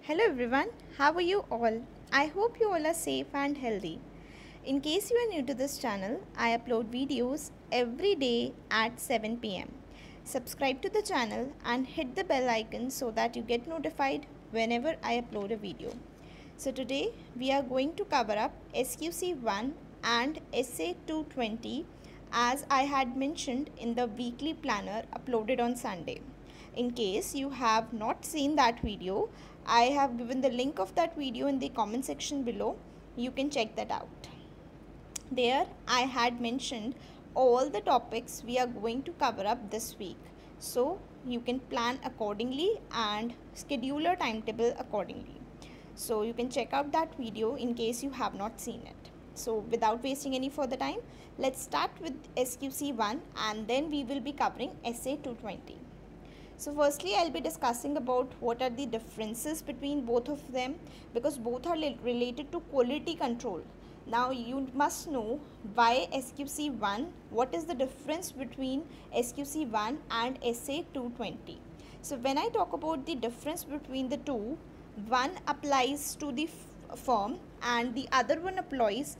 Hello everyone, how are you all? I hope you all are safe and healthy. In case you are new to this channel, I upload videos every day at 7 pm. Subscribe to the channel and hit the bell icon so that you get notified whenever I upload a video. So today we are going to cover up SQC 1 and SA 220 as I had mentioned in the weekly planner uploaded on Sunday. In case you have not seen that video, I have given the link of that video in the comment section below. You can check that out. There I had mentioned all the topics we are going to cover up this week. So you can plan accordingly and schedule your timetable accordingly. So you can check out that video in case you have not seen it. So without wasting any further time, let's start with SQC 1 and then we will be covering SA 220. So firstly, I'll be discussing about what are the differences between both of them because both are related to quality control. Now you must know why SQC 1, what is the difference between SQC 1 and SA 220. So when I talk about the difference between the two, one applies to the firm and the other one applies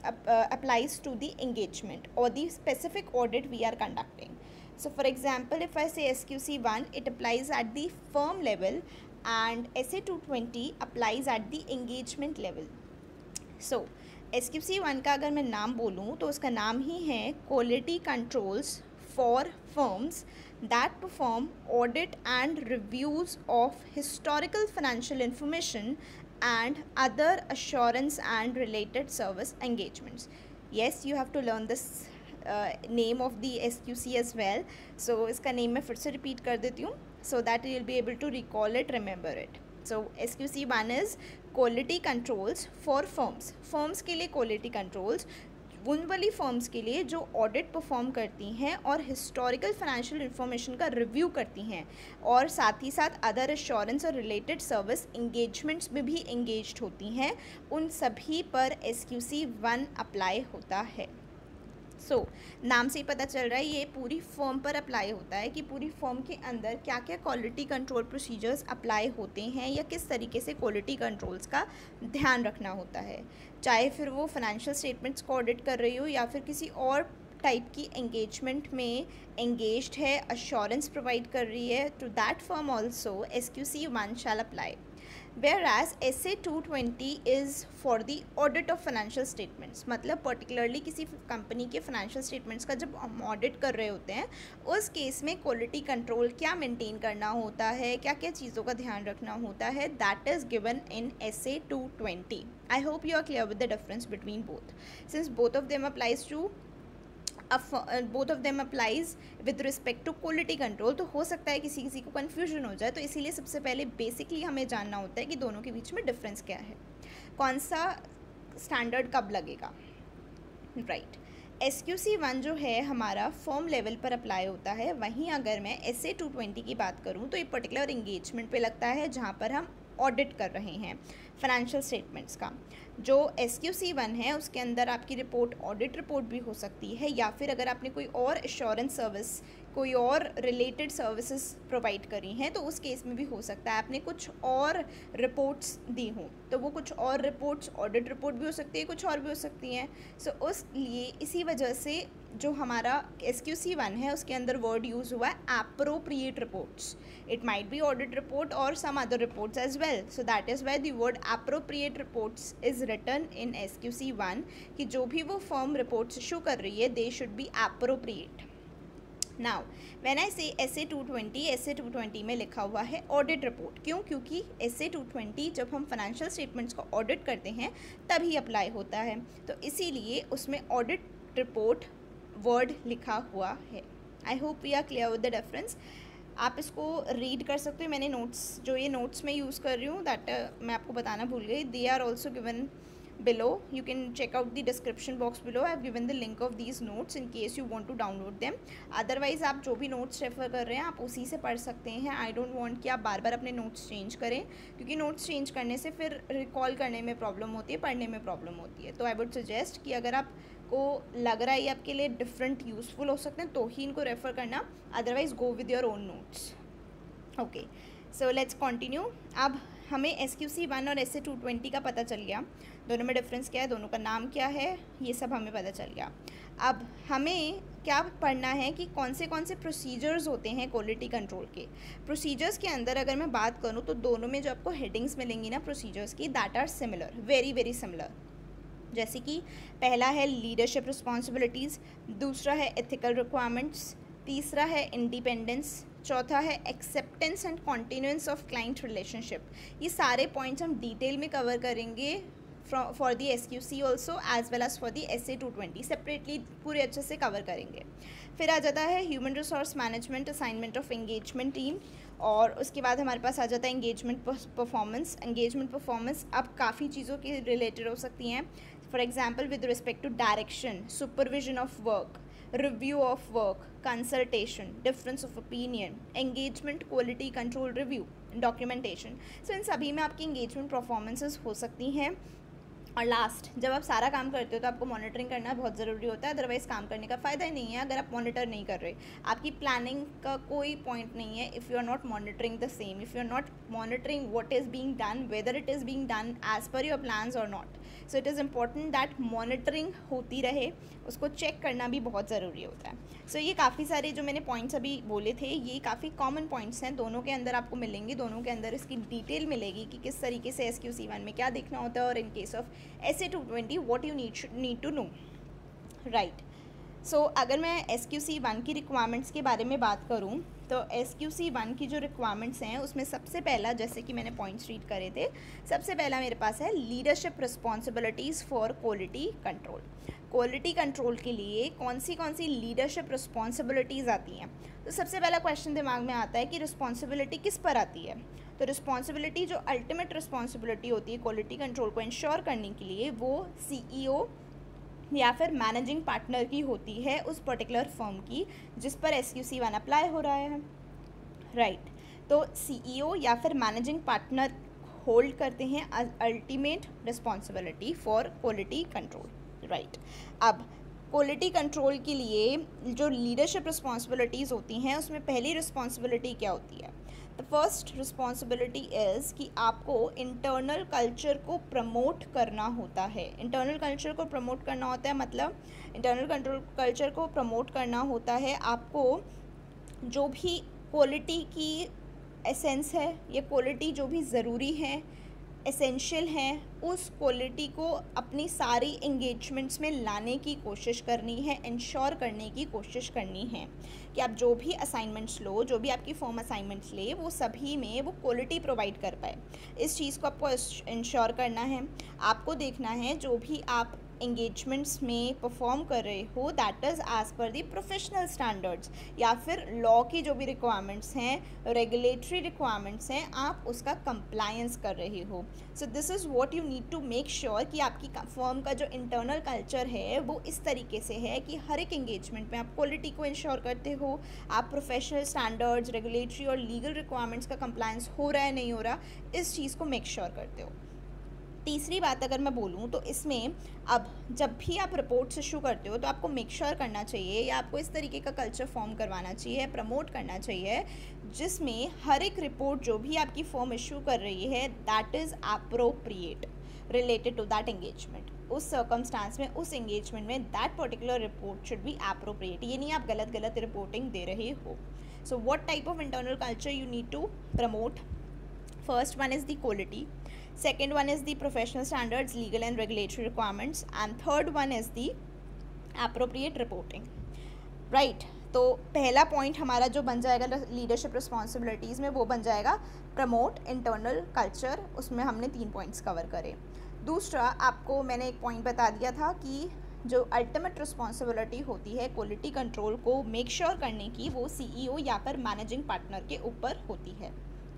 to the engagement or the specific audit we are conducting. So for example, if I say SQC 1, it applies at the firm level and SA 220 applies at the engagement level. So SQC 1 का अगर मैं नाम बोलूँ तो उसका नाम ही है Quality Controls for Firms that perform audit and reviews of historical financial information and other assurance and related service engagements. Yes, you have to learn this name of the SQC as well. So इसका name मैं फिर से repeat कर देती हूँ so that you will be able to recall it, remember it. So SQC 1 is quality controls for firms. Firms के लिए quality controls, उन वाली फर्म्स के लिए जो ऑडिट परफॉर्म करती हैं और हिस्टोरिकल फाइनेंशियल इन्फॉर्मेशन का रिव्यू करती हैं और साथ ही साथ अदर एश्योरेंस और रिलेटेड सर्विस इंगेजमेंट्स में भी एंगेज्ड होती हैं, उन सभी पर SQC 1 अप्लाई होता है. सो नाम से ही पता चल रहा है ये पूरी फर्म पर अप्लाई होता है कि पूरी फर्म के अंदर क्या क्या क्वालिटी कंट्रोल प्रोसीजर्स अप्लाई होते हैं या किस तरीके से क्वालिटी कंट्रोल्स का ध्यान रखना होता है, चाहे फिर वो फाइनेंशियल स्टेटमेंट्स को ऑडिट कर रही हो या फिर किसी और टाइप की एंगेजमेंट में एंगेज्ड है, अश्योरेंस प्रोवाइड कर रही है, to that firm also SQC 1 shall apply. Whereas SA 220 is for the audit of financial statements. मतलब पर्टिकुलरली किसी कंपनी के फाइनेंशियल स्टेटमेंट्स का जब हम ऑडिट कर रहे होते हैं उस केस में क्वालिटी कंट्रोल क्या मेंटेन करना होता है, क्या क्या चीज़ों का ध्यान रखना होता है, that is given in SA 220. I hope you are clear with the difference between both. Since both of them applies to both of them applies with respect to quality control, तो हो सकता है किसी किसी को कन्फ्यूजन हो जाए, तो इसीलिए सबसे पहले बेसिकली हमें जानना होता है कि दोनों के बीच में डिफरेंस क्या है, कौन सा स्टैंडर्ड कब लगेगा. राइट. SQC 1 जो है हमारा फर्म लेवल पर अप्लाई होता है, वहीं अगर मैं SA 220 की बात करूँ तो ये पर्टिकुलर इंगेजमेंट पे लगता है जहाँ पर हम ऑडिट कर रहे हैं फाइनेंशियल स्टेटमेंट्स का. जो SQC 1 है उसके अंदर आपकी रिपोर्ट ऑडिट रिपोर्ट भी हो सकती है या फिर अगर आपने कोई और एश्योरेंस सर्विस, कोई और रिलेटेड सर्विसेज प्रोवाइड करी हैं तो उस केस में भी हो सकता है आपने कुछ और रिपोर्ट्स दी हों, तो वो कुछ और रिपोर्ट्स ऑडिट रिपोर्ट भी हो सकती है, कुछ और भी हो सकती हैं. सो उस लिए इसी वजह से जो हमारा SQC 1 है उसके अंदर वर्ड यूज़ हुआ है appropriate reports. It might be audit report और some other reports as well. So that is why the word appropriate reports is written in SQC 1 कि जो भी वो फर्म रिपोर्ट्स इशू कर रही है they should be appropriate. Now when I say SA 220 में लिखा हुआ है ऑडिट रिपोर्ट. क्यों? क्योंकि SA 220 जब हम फाइनेंशियल स्टेटमेंट्स को ऑडिट करते हैं तभी अप्लाई होता है, तो इसीलिए उसमें ऑडिट रिपोर्ट वर्ड लिखा हुआ है. I hope we are clear with the difference. आप इसको रीड कर सकते हो. मैंने नोट्स जो ये नोट्स मैं यूज़ कर रही हूँ दैट मैं आपको बताना भूल गई, they are also given below. You can check out the description box below. I have given the link of these notes in case you want to download them. Otherwise आप जो भी नोट्स रेफ़र कर रहे हैं आप उसी से पढ़ सकते हैं. आई डोंट वांट कि आप बार बार अपने नोट्स चेंज करें क्योंकि नोट्स चेंज करने से फिर रिकॉल करने में प्रॉब्लम होती है, पढ़ने में प्रॉब्लम होती है. तो आई वुड सजेस्ट कि अगर आपको लग रहा है ये आपके लिए डिफरेंट यूज़फुल हो सकते हैं तो ही इनको रेफ़र करना, otherwise go with your own notes. Okay, so let's continue. अब हमें SQC1 और SA220 का पता चल गया, दोनों में डिफरेंस क्या है, दोनों का नाम क्या है, ये सब हमें पता चल गया। अब हमें क्या पढ़ना है कि कौन से प्रोसीजर्स होते हैं क्वालिटी कंट्रोल के। प्रोसीजर्स के अंदर अगर मैं बात करूँ तो दोनों में जो आपको हेडिंग्स मिलेंगी ना प्रोसीजर्स की, that are similar, very very similar. जैसे कि पहला है लीडरशिप रिस्पॉन्सिबिलिटीज़, दूसरा है एथिकल रिक्वायरमेंट्स, तीसरा है इंडिपेंडेंस, चौथा है acceptance and continuance of client relationship. ये सारे पॉइंट्स हम डिटेल में कवर करेंगे for the SQC also as well as for the SA220, separately पूरे अच्छे से कवर करेंगे। फिर आ जाता है human resource management, assignment of engagement team, और उसके बाद हमारे पास आ जाता है एंगेजमेंट परफॉर्मेंस। एंगेजमेंट परफॉर्मेंस अब काफ़ी चीज़ों के रिलेटेड हो सकती हैं, for example with respect to direction, supervision of work, review of work, consultation, difference of opinion, engagement quality control review, documentation. So इन सभी में आपकी एंगेजमेंट परफॉर्मेंसेस हो सकती हैं। और लास्ट, जब आप सारा काम करते हो तो आपको मॉनिटरिंग करना बहुत ज़रूरी होता है, अदरवाइज़ काम करने का फ़ायदा ही नहीं है अगर आप मॉनिटर नहीं कर रहे। आपकी प्लानिंग का कोई पॉइंट नहीं है if you are not monitoring the same, if you are not monitoring what is being done, whether it is being done as per your plans और not. So it is important that monitoring होती रहे, उसको check करना भी बहुत ज़रूरी होता है। सो ये काफ़ी सारे जो मैंने पॉइंट्स अभी बोले थे ये काफ़ी कॉमन पॉइंट्स हैं, दोनों के अंदर आपको मिलेंगे, दोनों के अंदर इसकी डिटेल मिलेगी कि किस तरीके से SQC1 में क्या देखना होता है और in case of SA220 what you need to know, right. So अगर मैं SQC1 की रिक्वायरमेंट्स के बारे में बात करूँ तो SQC1 की जो रिक्वायरमेंट्स हैं उसमें सबसे पहला, जैसे कि मैंने पॉइंट्स रीड करे थे, सबसे पहला मेरे पास है leadership responsibilities for quality control. Quality control के लिए कौन सी लीडरशिप रिस्पॉन्सिबिलिटीज़ आती हैं। तो सबसे पहला क्वेश्चन दिमाग में आता है कि रिस्पॉन्सिबिलिटी किस पर आती है। तो रिस्पॉन्सिबिलिटी जो अल्टीमेट रिस्पॉन्सिबिलिटी होती है क्वालिटी कंट्रोल को इंश्योर करने के लिए, वो CEO या फिर मैनेजिंग पार्टनर की होती है उस पर्टिकुलर फर्म की जिस पर SQC1 अप्लाई हो रहा है, राइट। तो CEO या फिर मैनेजिंग पार्टनर होल्ड करते हैं ultimate responsibility for quality control, right. अब क्वालिटी कंट्रोल के लिए जो लीडरशिप रिस्पॉन्सिबिलिटीज़ होती हैं उसमें पहली रिस्पॉन्सिबिलिटी क्या होती है। द फर्स्ट रिस्पॉन्सिबिलिटी इज़ कि आपको इंटरनल कल्चर को प्रमोट करना होता है। इंटरनल कल्चर को प्रमोट करना होता है मतलब इंटरनल कंट्रोल कल्चर को प्रमोट करना होता है आपको जो भी क्वालिटी की एसेंस है या क्वालिटी जो भी ज़रूरी है, एसेंशियल हैं, उस क्वालिटी को अपनी सारी एंगेजमेंट्स में लाने की कोशिश करनी है, इंश्योर करने की कोशिश करनी है कि आप जो भी असाइनमेंट्स लो, जो भी आपकी फॉर्म असाइनमेंट्स ले, वो सभी में वो क्वालिटी प्रोवाइड कर पाए। इस चीज़ को आपको इंश्योर करना है। आपको देखना है जो भी आप एंगेजमेंट्स में परफॉर्म कर रहे हो that is as per the professional standards या फिर लॉ की जो भी रिक्वायरमेंट्स हैं, रेगुलेटरी रिक्वायरमेंट्स हैं, आप उसका कंप्लायंस कर रहे हो। So this is what you need to make sure कि आपकी फर्म का जो इंटरनल कल्चर है वो इस तरीके से है कि हर एक एंगेजमेंट में आप क्वालिटी को इंश्योर करते हो, आप प्रोफेशनल स्टैंडर्ड्स, रेगुलेटरी और लीगल रिक्वायरमेंट्स का कंप्लायंस हो रहा है नहीं हो रहा, इस चीज़ को मेक श्योर करते हो। तीसरी बात अगर मैं बोलूँ तो इसमें अब जब भी आप रिपोर्ट्स इशू करते हो तो आपको मेक श्योर करना चाहिए या आपको इस तरीके का कल्चर फॉर्म करवाना चाहिए, प्रमोट करना चाहिए जिसमें हर एक रिपोर्ट जो भी आपकी फर्म इशू कर रही है that is appropriate related to that engagement. उस सर्कमस्टांस में, उस एंगेजमेंट में that particular report should be appropriate. ये नहीं आप गलत रिपोर्टिंग दे रहे हो। So what type of internal culture you need to promote? First one is the quality, second one is the professional standards, legal and regulatory requirements, and third one is the appropriate reporting, right। तो पहला point हमारा जो बन जाएगा leadership responsibilities में वो बन जाएगा प्रमोट इंटरनल कल्चर, उसमें हमने 3 पॉइंट्स कवर करे। दूसरा आपको मैंने एक पॉइंट बता दिया था कि जो अल्टीमेट रिस्पॉन्सिबिलिटी होती है क्वालिटी कंट्रोल को मेक श्योर करने की, वो CEO या फिर मैनेजिंग पार्टनर के ऊपर होती है,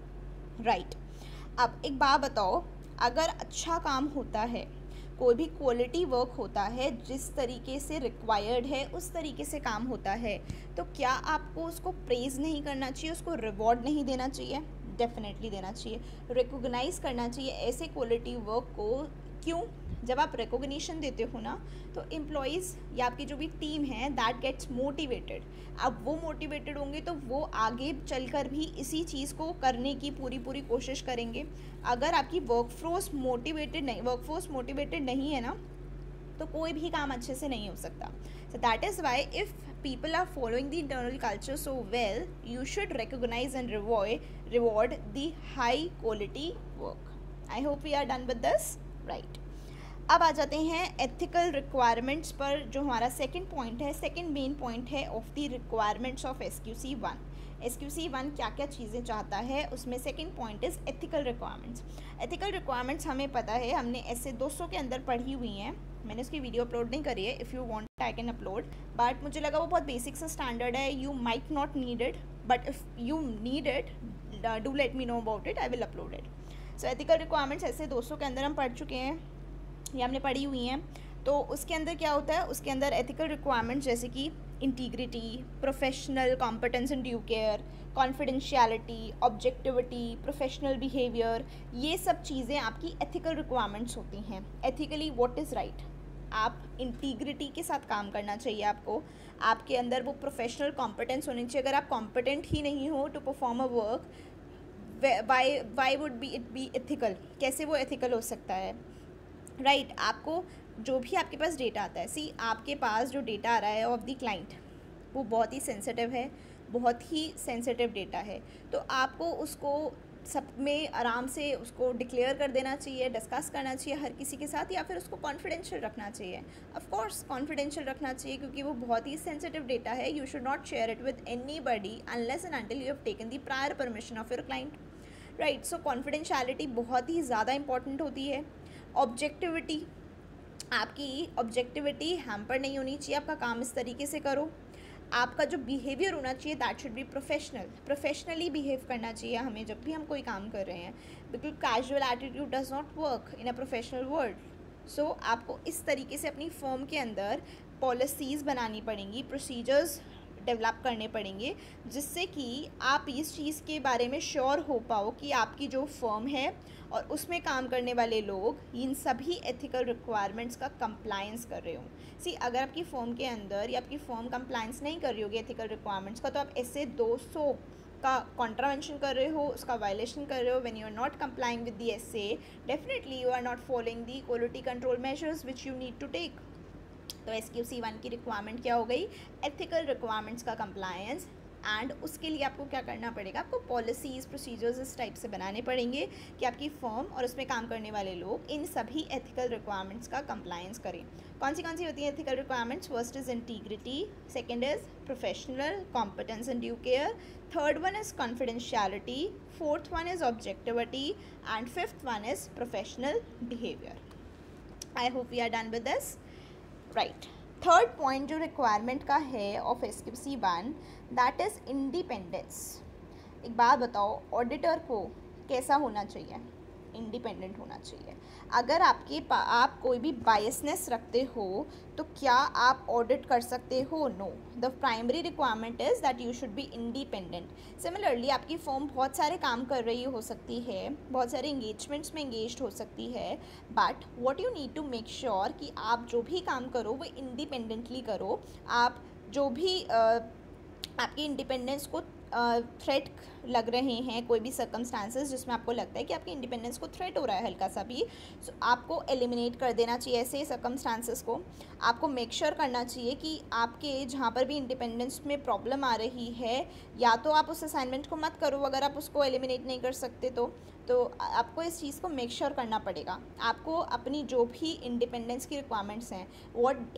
राइट। अब एक बात बताओ, अगर अच्छा काम होता है, कोई भी क्वालिटी वर्क होता है, जिस तरीके से रिक्वायर्ड है उस तरीके से काम होता है, तो क्या आपको उसको प्रेज़ नहीं करना चाहिए, उसको रिवॉर्ड नहीं देना चाहिए? डेफिनेटली देना चाहिए, रिकॉग्नाइज़ करना चाहिए ऐसे क्वालिटी वर्क को क्यों? जब आप रिकॉग्निशन देते हो ना, तो एम्प्लॉयज़ या आपकी जो भी टीम है दैट गेट्स मोटिवेटेड। अब वो मोटिवेटेड होंगे तो वो आगे चलकर भी इसी चीज़ को करने की पूरी कोशिश करेंगे। अगर आपकी वर्कफोर्स मोटिवेटेड नहीं है ना, तो कोई भी काम अच्छे से नहीं हो सकता। So that is why if people are following the internal culture so well, you should recognize and reward the high quality work. I hope we are done with this. Right. अब आ जाते हैं एथिकल रिक्वायरमेंट्स पर, जो हमारा second point है, second main point है of the requirements of SQC1। SQC1 क्या क्या चीज़ें चाहता है, उसमें second point is ethical requirements. Ethical requirements हमें पता है, हमने ऐसे 200 के अंदर पढ़ी हुई हैं। मैंने उसकी वीडियो अपलोड नहीं करी है, if you want I can upload, but मुझे लगा वो बहुत बेसिक सा स्टैंडर्ड है, you might not need it, but if you need it do let me know about it, I will upload it. So ethical requirements ऐसे 200 के अंदर हम पढ़ चुके हैं, ये हमने पढ़ी हुई हैं। तो उसके अंदर क्या होता है, उसके अंदर एथिकल रिक्वायरमेंट्स जैसे कि integrity, professional competence and due care, confidentiality, objectivity, professional behaviour, ये सब चीज़ें आपकी एथिकल रिक्वायरमेंट्स होती हैं। एथिकली व्हाट इज़ राइट, आप इंटीग्रिटी के साथ काम करना चाहिए आपको, आपके अंदर वो प्रोफेशनल कॉम्पिटेंस होनी चाहिए। अगर आप कॉम्पिटेंट ही नहीं हो to perform a work, why would be it be ethical, कैसे वो एथिकल हो सकता है? राइट आपको जो भी आपके पास डेटा आता है, सी आपके पास जो डेटा आ रहा है ऑफ द क्लाइंट, वो बहुत ही सेंसिटिव है, बहुत ही सेंसिटिव डेटा है। तो आपको उसको सब में आराम से उसको डिक्लेयर कर देना चाहिए, डिस्कस करना चाहिए हर किसी के साथ, या फिर उसको कॉन्फिडेंशियल रखना चाहिए। ऑफ कोर्स कॉन्फिडेंशियल रखना चाहिए, क्योंकि वो बहुत ही सेंसिटिव डेटा है। You should not share it with anybody unless and until you have taken the prior permission of your client. Right, so confidentiality बहुत ही ज़्यादा इंपॉर्टेंट होती है। ऑब्जेक्टिविटी, आपकी ऑब्जेक्टिविटी हैम्पर नहीं होनी चाहिए, आपका काम इस तरीके से करो। आपका जो बिहेवियर होना चाहिए that should be professionally behave करना चाहिए हमें जब भी हम कोई काम कर रहे हैं, बिल्कुल casual attitude does not work in a professional world. So आपको इस तरीके से अपनी फर्म के अंदर पॉलिसीज़ बनानी पड़ेंगी, प्रोसीजर्स डेवलप करने पड़ेंगे, जिससे कि आप इस चीज़ के बारे में श्योर हो पाओ कि आपकी जो फर्म है और उसमें काम करने वाले लोग इन सभी एथिकल रिक्वायरमेंट्स का कंप्लायंस कर रहे हो। सी अगर आपकी फर्म के अंदर या आपकी फर्म कंप्लायंस नहीं कर रही होगी एथिकल रिक्वायरमेंट्स का, तो आप ऐसे 200 का कॉन्ट्रावेंशन कर रहे हो, उसका वायलेशन कर रहे हो। When you are not complying with the SA, definitely you are not following the quality control measures which you need to take. तो SQC1 की रिक्वायरमेंट क्या हो गई, एथिकल रिक्वायरमेंट्स का कंप्लायंस। एंड उसके लिए आपको क्या करना पड़ेगा, आपको पॉलिसीज़ प्रोसीजर्स इस टाइप से बनाने पड़ेंगे कि आपकी फर्म और उसमें काम करने वाले लोग इन सभी एथिकल रिक्वायरमेंट्स का कंप्लायंस करें। कौन सी होती हैं ethical requirements? First is integrity, second is professional competence and due care, third one is confidentiality, fourth one is objectivity, and fifth one is professional behaviour. I hope we are done with this. Right, third point जो requirement का है of SQC1 that is independence. एक बात बताओ, auditor को कैसा होना चाहिए? इंडिपेंडेंट होना चाहिए। अगर आप कोई भी बायसनेस रखते हो तो क्या आप ऑडिट कर सकते हो? No, the primary requirement is that you should be independent. Similarly आपकी फर्म बहुत सारे काम कर रही हो सकती है, बहुत सारे इंगेजमेंट्स में इंगेज्ड हो सकती है, but what you need to make sure कि आप जो भी काम करो वो इंडिपेंडेंटली करो। आप जो भी आपकी इंडिपेंडेंस को थ्रेट लग रहे हैं, कोई भी सर्कमस्टांसेस जिसमें आपको लगता है कि आपकी इंडिपेंडेंस को थ्रेट हो रहा है हल्का सा भी, सो आपको एलिमिनेट कर देना चाहिए ऐसे सर्कमस्टांसेस को। आपको मेक श्योर करना चाहिए कि आपके जहाँ पर भी इंडिपेंडेंस में प्रॉब्लम आ रही है, या तो आप उस असाइनमेंट को मत करो अगर आप उसको एलिमिनेट नहीं कर सकते तो आपको इस चीज़ को मेक श्योर करना पड़ेगा। आपको अपनी जो भी इंडिपेंडेंस की रिक्वायरमेंट्स हैं, what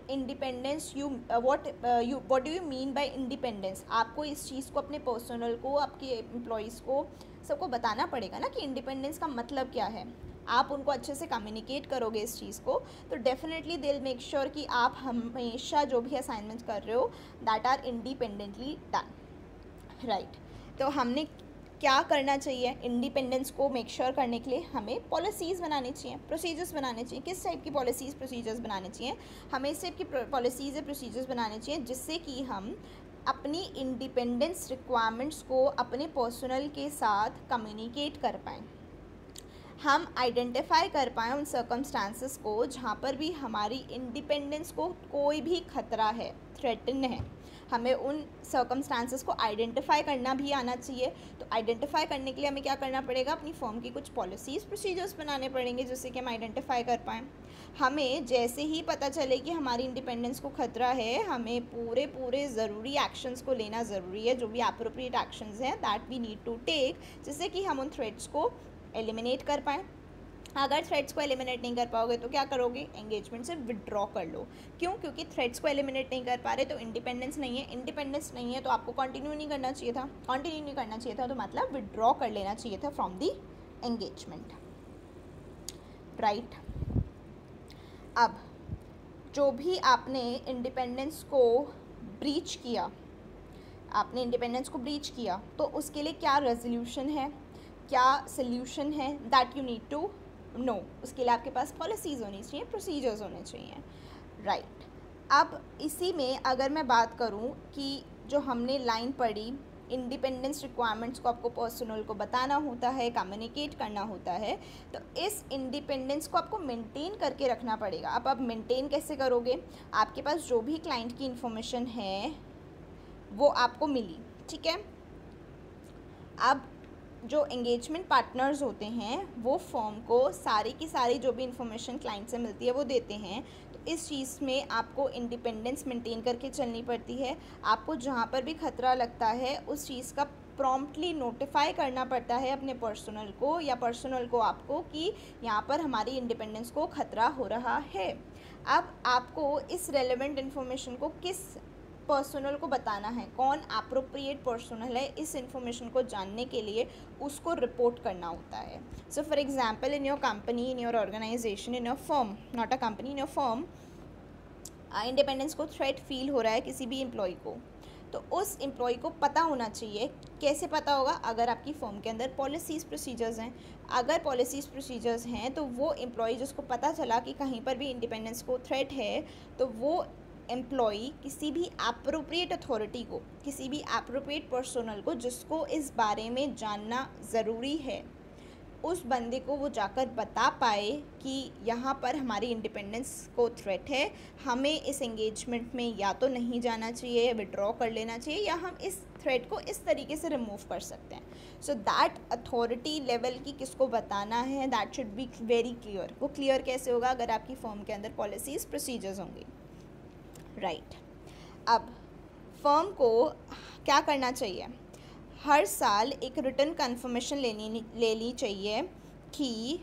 do you mean by independence, आपको इस चीज़ को अपने पर्सनल को, आपके एम्प्लॉयज़ को, सबको बताना पड़ेगा ना कि इंडिपेंडेंस का मतलब क्या है। आप उनको अच्छे से कम्युनिकेट करोगे इस चीज़ को, तो definitely they will make sure कि आप हमेशा जो भी असाइनमेंट्स कर रहे हो that are independently done. Right, तो हमने क्या करना चाहिए इंडिपेंडेंस को मेक श्योर करने के लिए? हमें पॉलिसीज़ बनानी चाहिए, प्रोसीजर्स बनाने चाहिए। किस टाइप की पॉलिसीज़ प्रोसीजर्स बनाने चाहिए? हमें इस टाइप की पॉलिसीज़ या प्रोसीजर्स बनाने चाहिए जिससे कि हम अपनी इंडिपेंडेंस रिक्वायरमेंट्स को अपने पर्सनल के साथ कम्युनिकेट कर पाएँ। हम आइडेंटिफाई कर पाएँ उन सर्कमस्टांसेस को जहाँ पर भी हमारी इंडिपेंडेंस को कोई भी खतरा है, थ्रेटन है। हमें उन सर्कमस्टांसेस को आइडेंटिफाई करना भी आना चाहिए। तो आइडेंटिफाई करने के लिए हमें क्या करना पड़ेगा, अपनी फर्म की कुछ पॉलिसीज़ प्रोसीजर्स बनाने पड़ेंगे जिससे कि हम आइडेंटिफाई कर पाएँ। हमें जैसे ही पता चले कि हमारी इंडिपेंडेंस को खतरा है, हमें पूरे ज़रूरी एक्शंस को लेना ज़रूरी है, जो भी एप्रोप्रिएट एक्शंस हैं that we need to take, जिससे कि हम उन थ्रेट्स को एलिमिनेट कर पाएँ। अगर थ्रेट्स को एलिमिनेट नहीं कर पाओगे तो क्या करोगे, एंगेजमेंट से विड्रॉ कर लो। क्यों? क्योंकि थ्रेट्स को एलिमिनेट नहीं कर पा रहे तो इंडिपेंडेंस नहीं है, इंडिपेंडेंस नहीं है तो आपको कंटिन्यू नहीं करना चाहिए था, कंटिन्यू नहीं करना चाहिए था तो मतलब विड्रॉ कर लेना चाहिए था फ्रॉम दी एंगेजमेंट, राइट। अब जो भी आपने इंडिपेंडेंस को ब्रीच किया, आपने इंडिपेंडेंस को ब्रीच किया, तो उसके लिए क्या रेजोल्यूशन है, क्या सल्यूशन है, that you need to know. उसके लिए आपके पास पॉलिसीज़ होनी चाहिए, प्रोसीजर्स होने चाहिए, राइट। अब इसी में अगर मैं बात करूं कि जो हमने लाइन पढ़ी, इंडिपेंडेंस रिक्वायरमेंट्स को आपको पर्सनल को बताना होता है, कम्युनिकेट करना होता है, तो इस इंडिपेंडेंस को आपको मेंटेन करके रखना पड़ेगा। अब आप मेंटेन कैसे करोगे, आपके पास जो भी क्लाइंट की इन्फॉर्मेशन है वो आपको मिली, ठीक है। अब जो एंगेजमेंट पार्टनर्स होते हैं वो फर्म को सारी की सारी जो भी इंफॉर्मेशन क्लाइंट से मिलती है वो देते हैं। तो इस चीज़ में आपको इंडिपेंडेंस मेंटेन करके चलनी पड़ती है। आपको जहाँ पर भी खतरा लगता है उस चीज़ का प्रॉम्प्टली नोटिफाई करना पड़ता है अपने पर्सनल को या पर्सनल को आपको कि यहाँ पर हमारी इंडिपेंडेंस को खतरा हो रहा है। अब आपको इस रेलेवेंट इन्फॉर्मेशन को किस पर्सनल को बताना है, कौन एप्रोप्रिएट पर्सनल है इस इंफॉर्मेशन को जानने के लिए उसको रिपोर्ट करना होता है। So for example in your company, in your organisation, in your firm, not a company, in your firm, independence को थ्रेट फील हो रहा है किसी भी एम्प्लॉय को, तो उस एम्प्लॉय को पता होना चाहिए। कैसे पता होगा, अगर आपकी फर्म के अंदर पॉलिसीज़ प्रोसीजर्स हैं। अगर पॉलिसीज़ प्रोसीजर्स हैं तो वो एम्प्लॉय जिसको पता चला कि कहीं पर भी इंडिपेंडेंस को थ्रेट है, तो वो एम्प्लॉई किसी भी एप्रोप्रिएट अथॉरिटी को, किसी भी एप्रोप्रिएट पर्सनल को जिसको इस बारे में जानना ज़रूरी है, उस बंदे को वो जाकर बता पाए कि यहाँ पर हमारी इंडिपेंडेंस को थ्रेट है, हमें इस एंगेजमेंट में या तो नहीं जाना चाहिए, विड्रॉ कर लेना चाहिए, या हम इस थ्रेट को इस तरीके से रिमूव कर सकते हैं। सो दैट अथॉरिटी लेवल की किसको बताना है, that should be very clear. वो क्लियर कैसे होगा, अगर आपकी फर्म के अंदर पॉलिसीज़ प्रोसीजर्स होंगी, राइट। अब फर्म को क्या करना चाहिए, हर साल एक रिटन कन्फर्मेशन लेनी चाहिए कि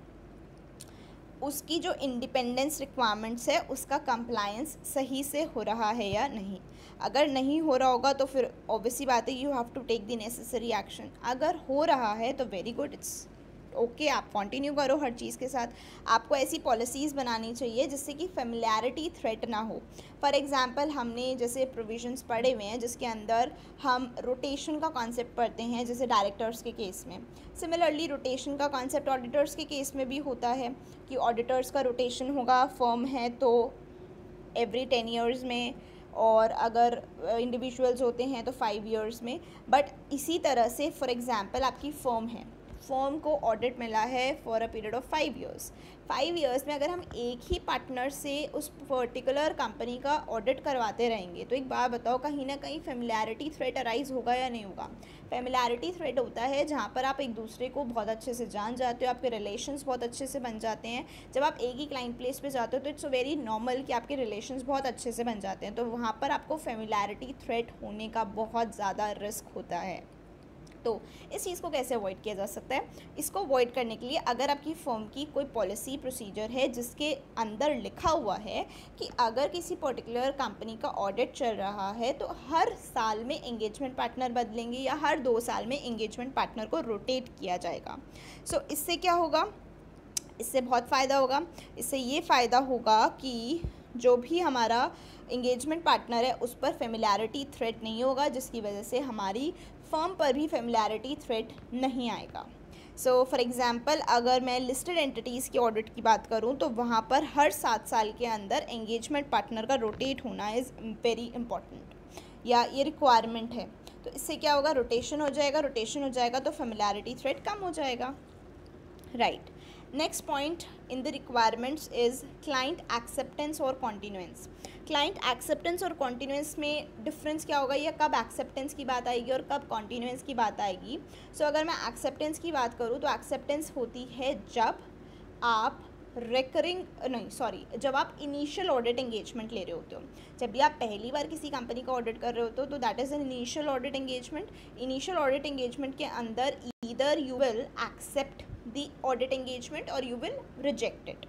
उसकी जो इंडिपेंडेंस रिक्वायरमेंट्स है उसका कंप्लायंस सही से हो रहा है या नहीं। अगर नहीं हो रहा होगा तो फिर ऑब्वियसली बात है, you have to take the necessary action. अगर हो रहा है तो वेरी गुड, इट्स ओके, आप कंटिन्यू करो हर चीज़ के साथ। आपको ऐसी पॉलिसीज़ बनानी चाहिए जिससे कि फेमिलियरिटी थ्रेट ना हो। फॉर एग्जांपल हमने जैसे प्रोविजंस पढ़े हुए हैं जिसके अंदर हम रोटेशन का कॉन्सेप्ट पढ़ते हैं, जैसे डायरेक्टर्स के केस में। सिमिलरली रोटेशन का कॉन्सेप्ट ऑडिटर्स के केस में भी होता है कि ऑडिटर्स का रोटेशन होगा, फर्म है तो एवरी 10 ईयर्स में, और अगर इंडिविजुअल्स होते हैं तो 5 ईयर्स में। बट इसी तरह से फॉर एग्जांपल आपकी फर्म है, फर्म को ऑडिट मिला है for a period of 5 years. 5 years में अगर हम एक ही पार्टनर से उस पर्टिकुलर कंपनी का ऑडिट करवाते रहेंगे तो एक बात बताओ, कहीं ना कहीं फेमिलियरिटी थ्रेट अराइज होगा या नहीं होगा। फेमिलियरिटी थ्रेट होता है जहाँ पर आप एक दूसरे को बहुत अच्छे से जान जाते हो, आपके रिलेशंस बहुत अच्छे से बन जाते हैं। जब आप एक ही क्लाइंट प्लेस पे जाते हो तो इट्स वेरी नॉर्मल कि आपके रिलेशंस बहुत अच्छे से बन जाते हैं, तो वहाँ पर आपको फेमिलियरिटी थ्रेट होने का बहुत ज़्यादा रिस्क होता है। तो इस चीज़ को कैसे अवॉइड किया जा सकता है, इसको अवॉइड करने के लिए अगर आपकी फर्म की कोई पॉलिसी प्रोसीजर है जिसके अंदर लिखा हुआ है कि अगर किसी पर्टिकुलर कंपनी का ऑडिट चल रहा है तो हर साल में एंगेजमेंट पार्टनर बदलेंगे या हर 2 साल में एंगेजमेंट पार्टनर को रोटेट किया जाएगा। सो इससे क्या होगा, इससे बहुत फ़ायदा होगा। इससे ये फ़ायदा होगा कि जो भी हमारा एंगेजमेंट पार्टनर है उस पर फेमिलियरिटी थ्रेट नहीं होगा, जिसकी वजह से हमारी फर्म पर भी फेमिलियरिटी थ्रेट नहीं आएगा। सो फॉर एग्जांपल अगर मैं लिस्टेड एंटिटीज़ की ऑडिट की बात करूं तो वहां पर हर 7 साल के अंदर एंगेजमेंट पार्टनर का रोटेट होना इज़ वेरी इंपॉर्टेंट, या ये रिक्वायरमेंट है। तो इससे क्या होगा, रोटेशन हो जाएगा, रोटेशन हो जाएगा तो फेमिलियरिटी थ्रेट कम हो जाएगा, right. Next point in the requirements is client acceptance और कॉन्टिन्यूएंस. क्लाइंट एक्सेप्टेंस और कॉन्टिन्यूएंस में डिफरेंस क्या होगा, या कब एक्सेप्टेंस की बात आएगी और कब कॉन्टिन्यूएंस की बात आएगी. सो अगर मैं एक्सेप्टेंस की बात करूँ तो एक्सेप्टेंस होती है जब आप जब आप इनिशियल ऑडिट एंगेजमेंट ले रहे होते हो. जब भी आप पहली बार किसी कंपनी का ऑडिट कर रहे होते हो तो that is an initial audit engagement. Initial audit engagement के अंदर either you will accept the audit engagement और you will reject it.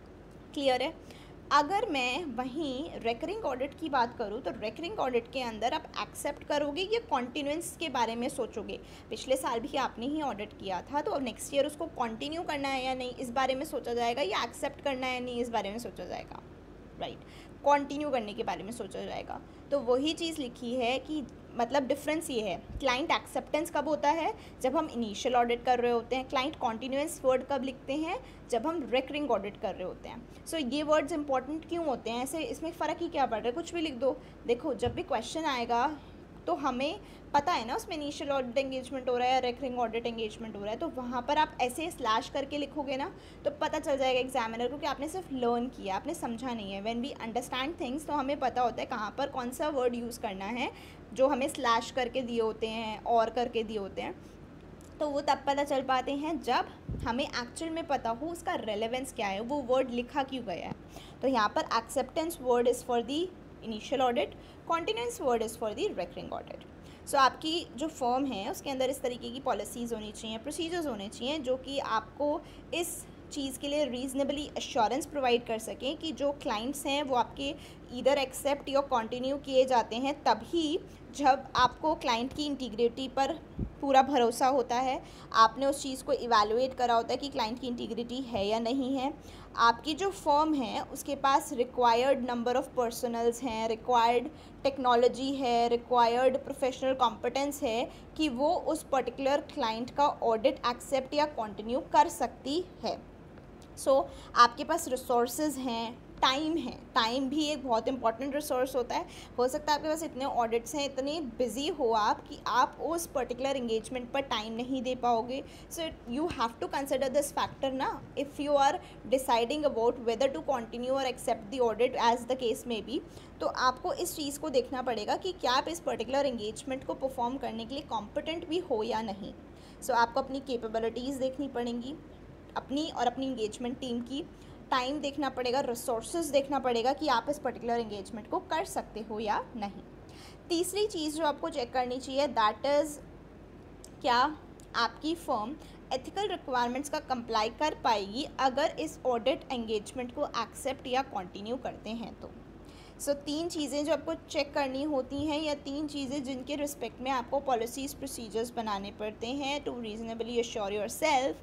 Clear है. अगर मैं वहीं रेकरिंग ऑडिट की बात करूँ तो रेकरिंग ऑडिट के अंदर आप एक्सेप्ट करोगे या कॉन्टिन्यूएंस के बारे में सोचोगे. पिछले साल भी आपने ही ऑडिट किया था तो अब नेक्स्ट ईयर उसको कंटिन्यू करना है या नहीं इस बारे में सोचा जाएगा, या एक्सेप्ट करना है नहीं इस बारे में सोचा जाएगा. राइट. कंटिन्यू करने के बारे में सोचा जाएगा. तो वही चीज़ लिखी है कि मतलब डिफरेंस ये है, क्लाइंट एक्सेप्टेंस कब होता है, जब हम इनिशियल ऑडिट कर रहे होते हैं. क्लाइंट कॉन्टिन्यूएंस वर्ड कब लिखते हैं, जब हम रेकरिंग ऑडिट कर रहे होते हैं. सो ये वर्ड्स इंपॉर्टेंट क्यों होते हैं, ऐसे इसमें फ़र्क ही क्या पड़ रहा है, कुछ भी लिख दो. देखो जब भी क्वेश्चन आएगा तो हमें पता है ना उसमें इनिशियल ऑडिट एंगेजमेंट हो रहा है या रेकरिंग ऑडिट एंगेजमेंट हो रहा है, तो वहाँ पर आप ऐसे स्लैश करके लिखोगे ना तो पता चल जाएगा एग्जामिनर को कि आपने सिर्फ लर्न किया, आपने समझा नहीं है. व्हेन वी अंडरस्टैंड थिंग्स तो हमें पता होता है कहाँ पर कौन सा वर्ड यूज़ करना है जो हमें स्लैश करके दिए होते हैं और करके दिए होते हैं. तो वो तब पता चल पाते हैं जब हमें एक्चुअल में पता हो उसका रेलेवेंस क्या है, वो वर्ड लिखा क्यों गया है. तो यहाँ पर acceptance word is for the initial audit, continuance word is for the recurring audit. So आपकी जो फर्म है उसके अंदर इस तरीके की पॉलिसीज़ होनी चाहिए, प्रोसीजर्स होने चाहिए जो कि आपको इस चीज़ के लिए रीज़नेबली एश्योरेंस प्रोवाइड कर सकें कि जो क्लाइंट्स हैं वो आपके ईदर एक्सेप्ट या कंटिन्यू किए जाते हैं तभी जब आपको क्लाइंट की इंटीग्रिटी पर पूरा भरोसा होता है, आपने उस चीज़ को इवैल्यूएट करा होता है कि क्लाइंट की इंटीग्रिटी है या नहीं है, आपकी जो फर्म है उसके पास रिक्वायर्ड नंबर ऑफ पर्सनल्स हैं, रिक्वायर्ड टेक्नोलॉजी है, रिक्वायर्ड प्रोफेशनल कॉम्पिटेंस है कि वो उस पर्टिकुलर क्लाइंट का ऑडिट एक्सेप्ट या कंटिन्यू कर सकती है. सो आपके पास रिसोर्सेज हैं, टाइम है. टाइम भी एक बहुत इंपॉर्टेंट रिसोर्स होता है. हो सकता है आपके पास इतने ऑडिट्स हैं, इतने बिजी हो आप कि आप उस पर्टिकुलर एंगेजमेंट पर टाइम नहीं दे पाओगे. So you have to consider this factor ना if you are deciding about whether to continue और accept the audit as the case में बी. तो आपको इस चीज़ को देखना पड़ेगा कि क्या आप इस पर्टिकुलर एंगेजमेंट को परफॉर्म करने के लिए कॉम्पिटेंट भी हो या नहीं. सो आपको अपनी कैपेबिलिटीज़ देखनी पड़ेंगी, अपनी और अपनी एंगेजमेंट टीम की. टाइम देखना पड़ेगा, रिसोर्सेज देखना पड़ेगा कि आप इस पर्टिकुलर एंगेजमेंट को कर सकते हो या नहीं. तीसरी चीज़ जो आपको चेक करनी चाहिए दैट इज़ क्या आपकी फर्म एथिकल रिक्वायरमेंट्स का कंप्लाई कर पाएगी अगर इस ऑडिट एंगेजमेंट को एक्सेप्ट या कंटिन्यू करते हैं तो. सो 3 चीज़ें जो आपको चेक करनी होती हैं या 3 चीज़ें जिनके रिस्पेक्ट में आपको पॉलिसीज़ प्रोसीजर्स बनाने पड़ते हैं टू रीजनेबली एश्योर योरसेल्फ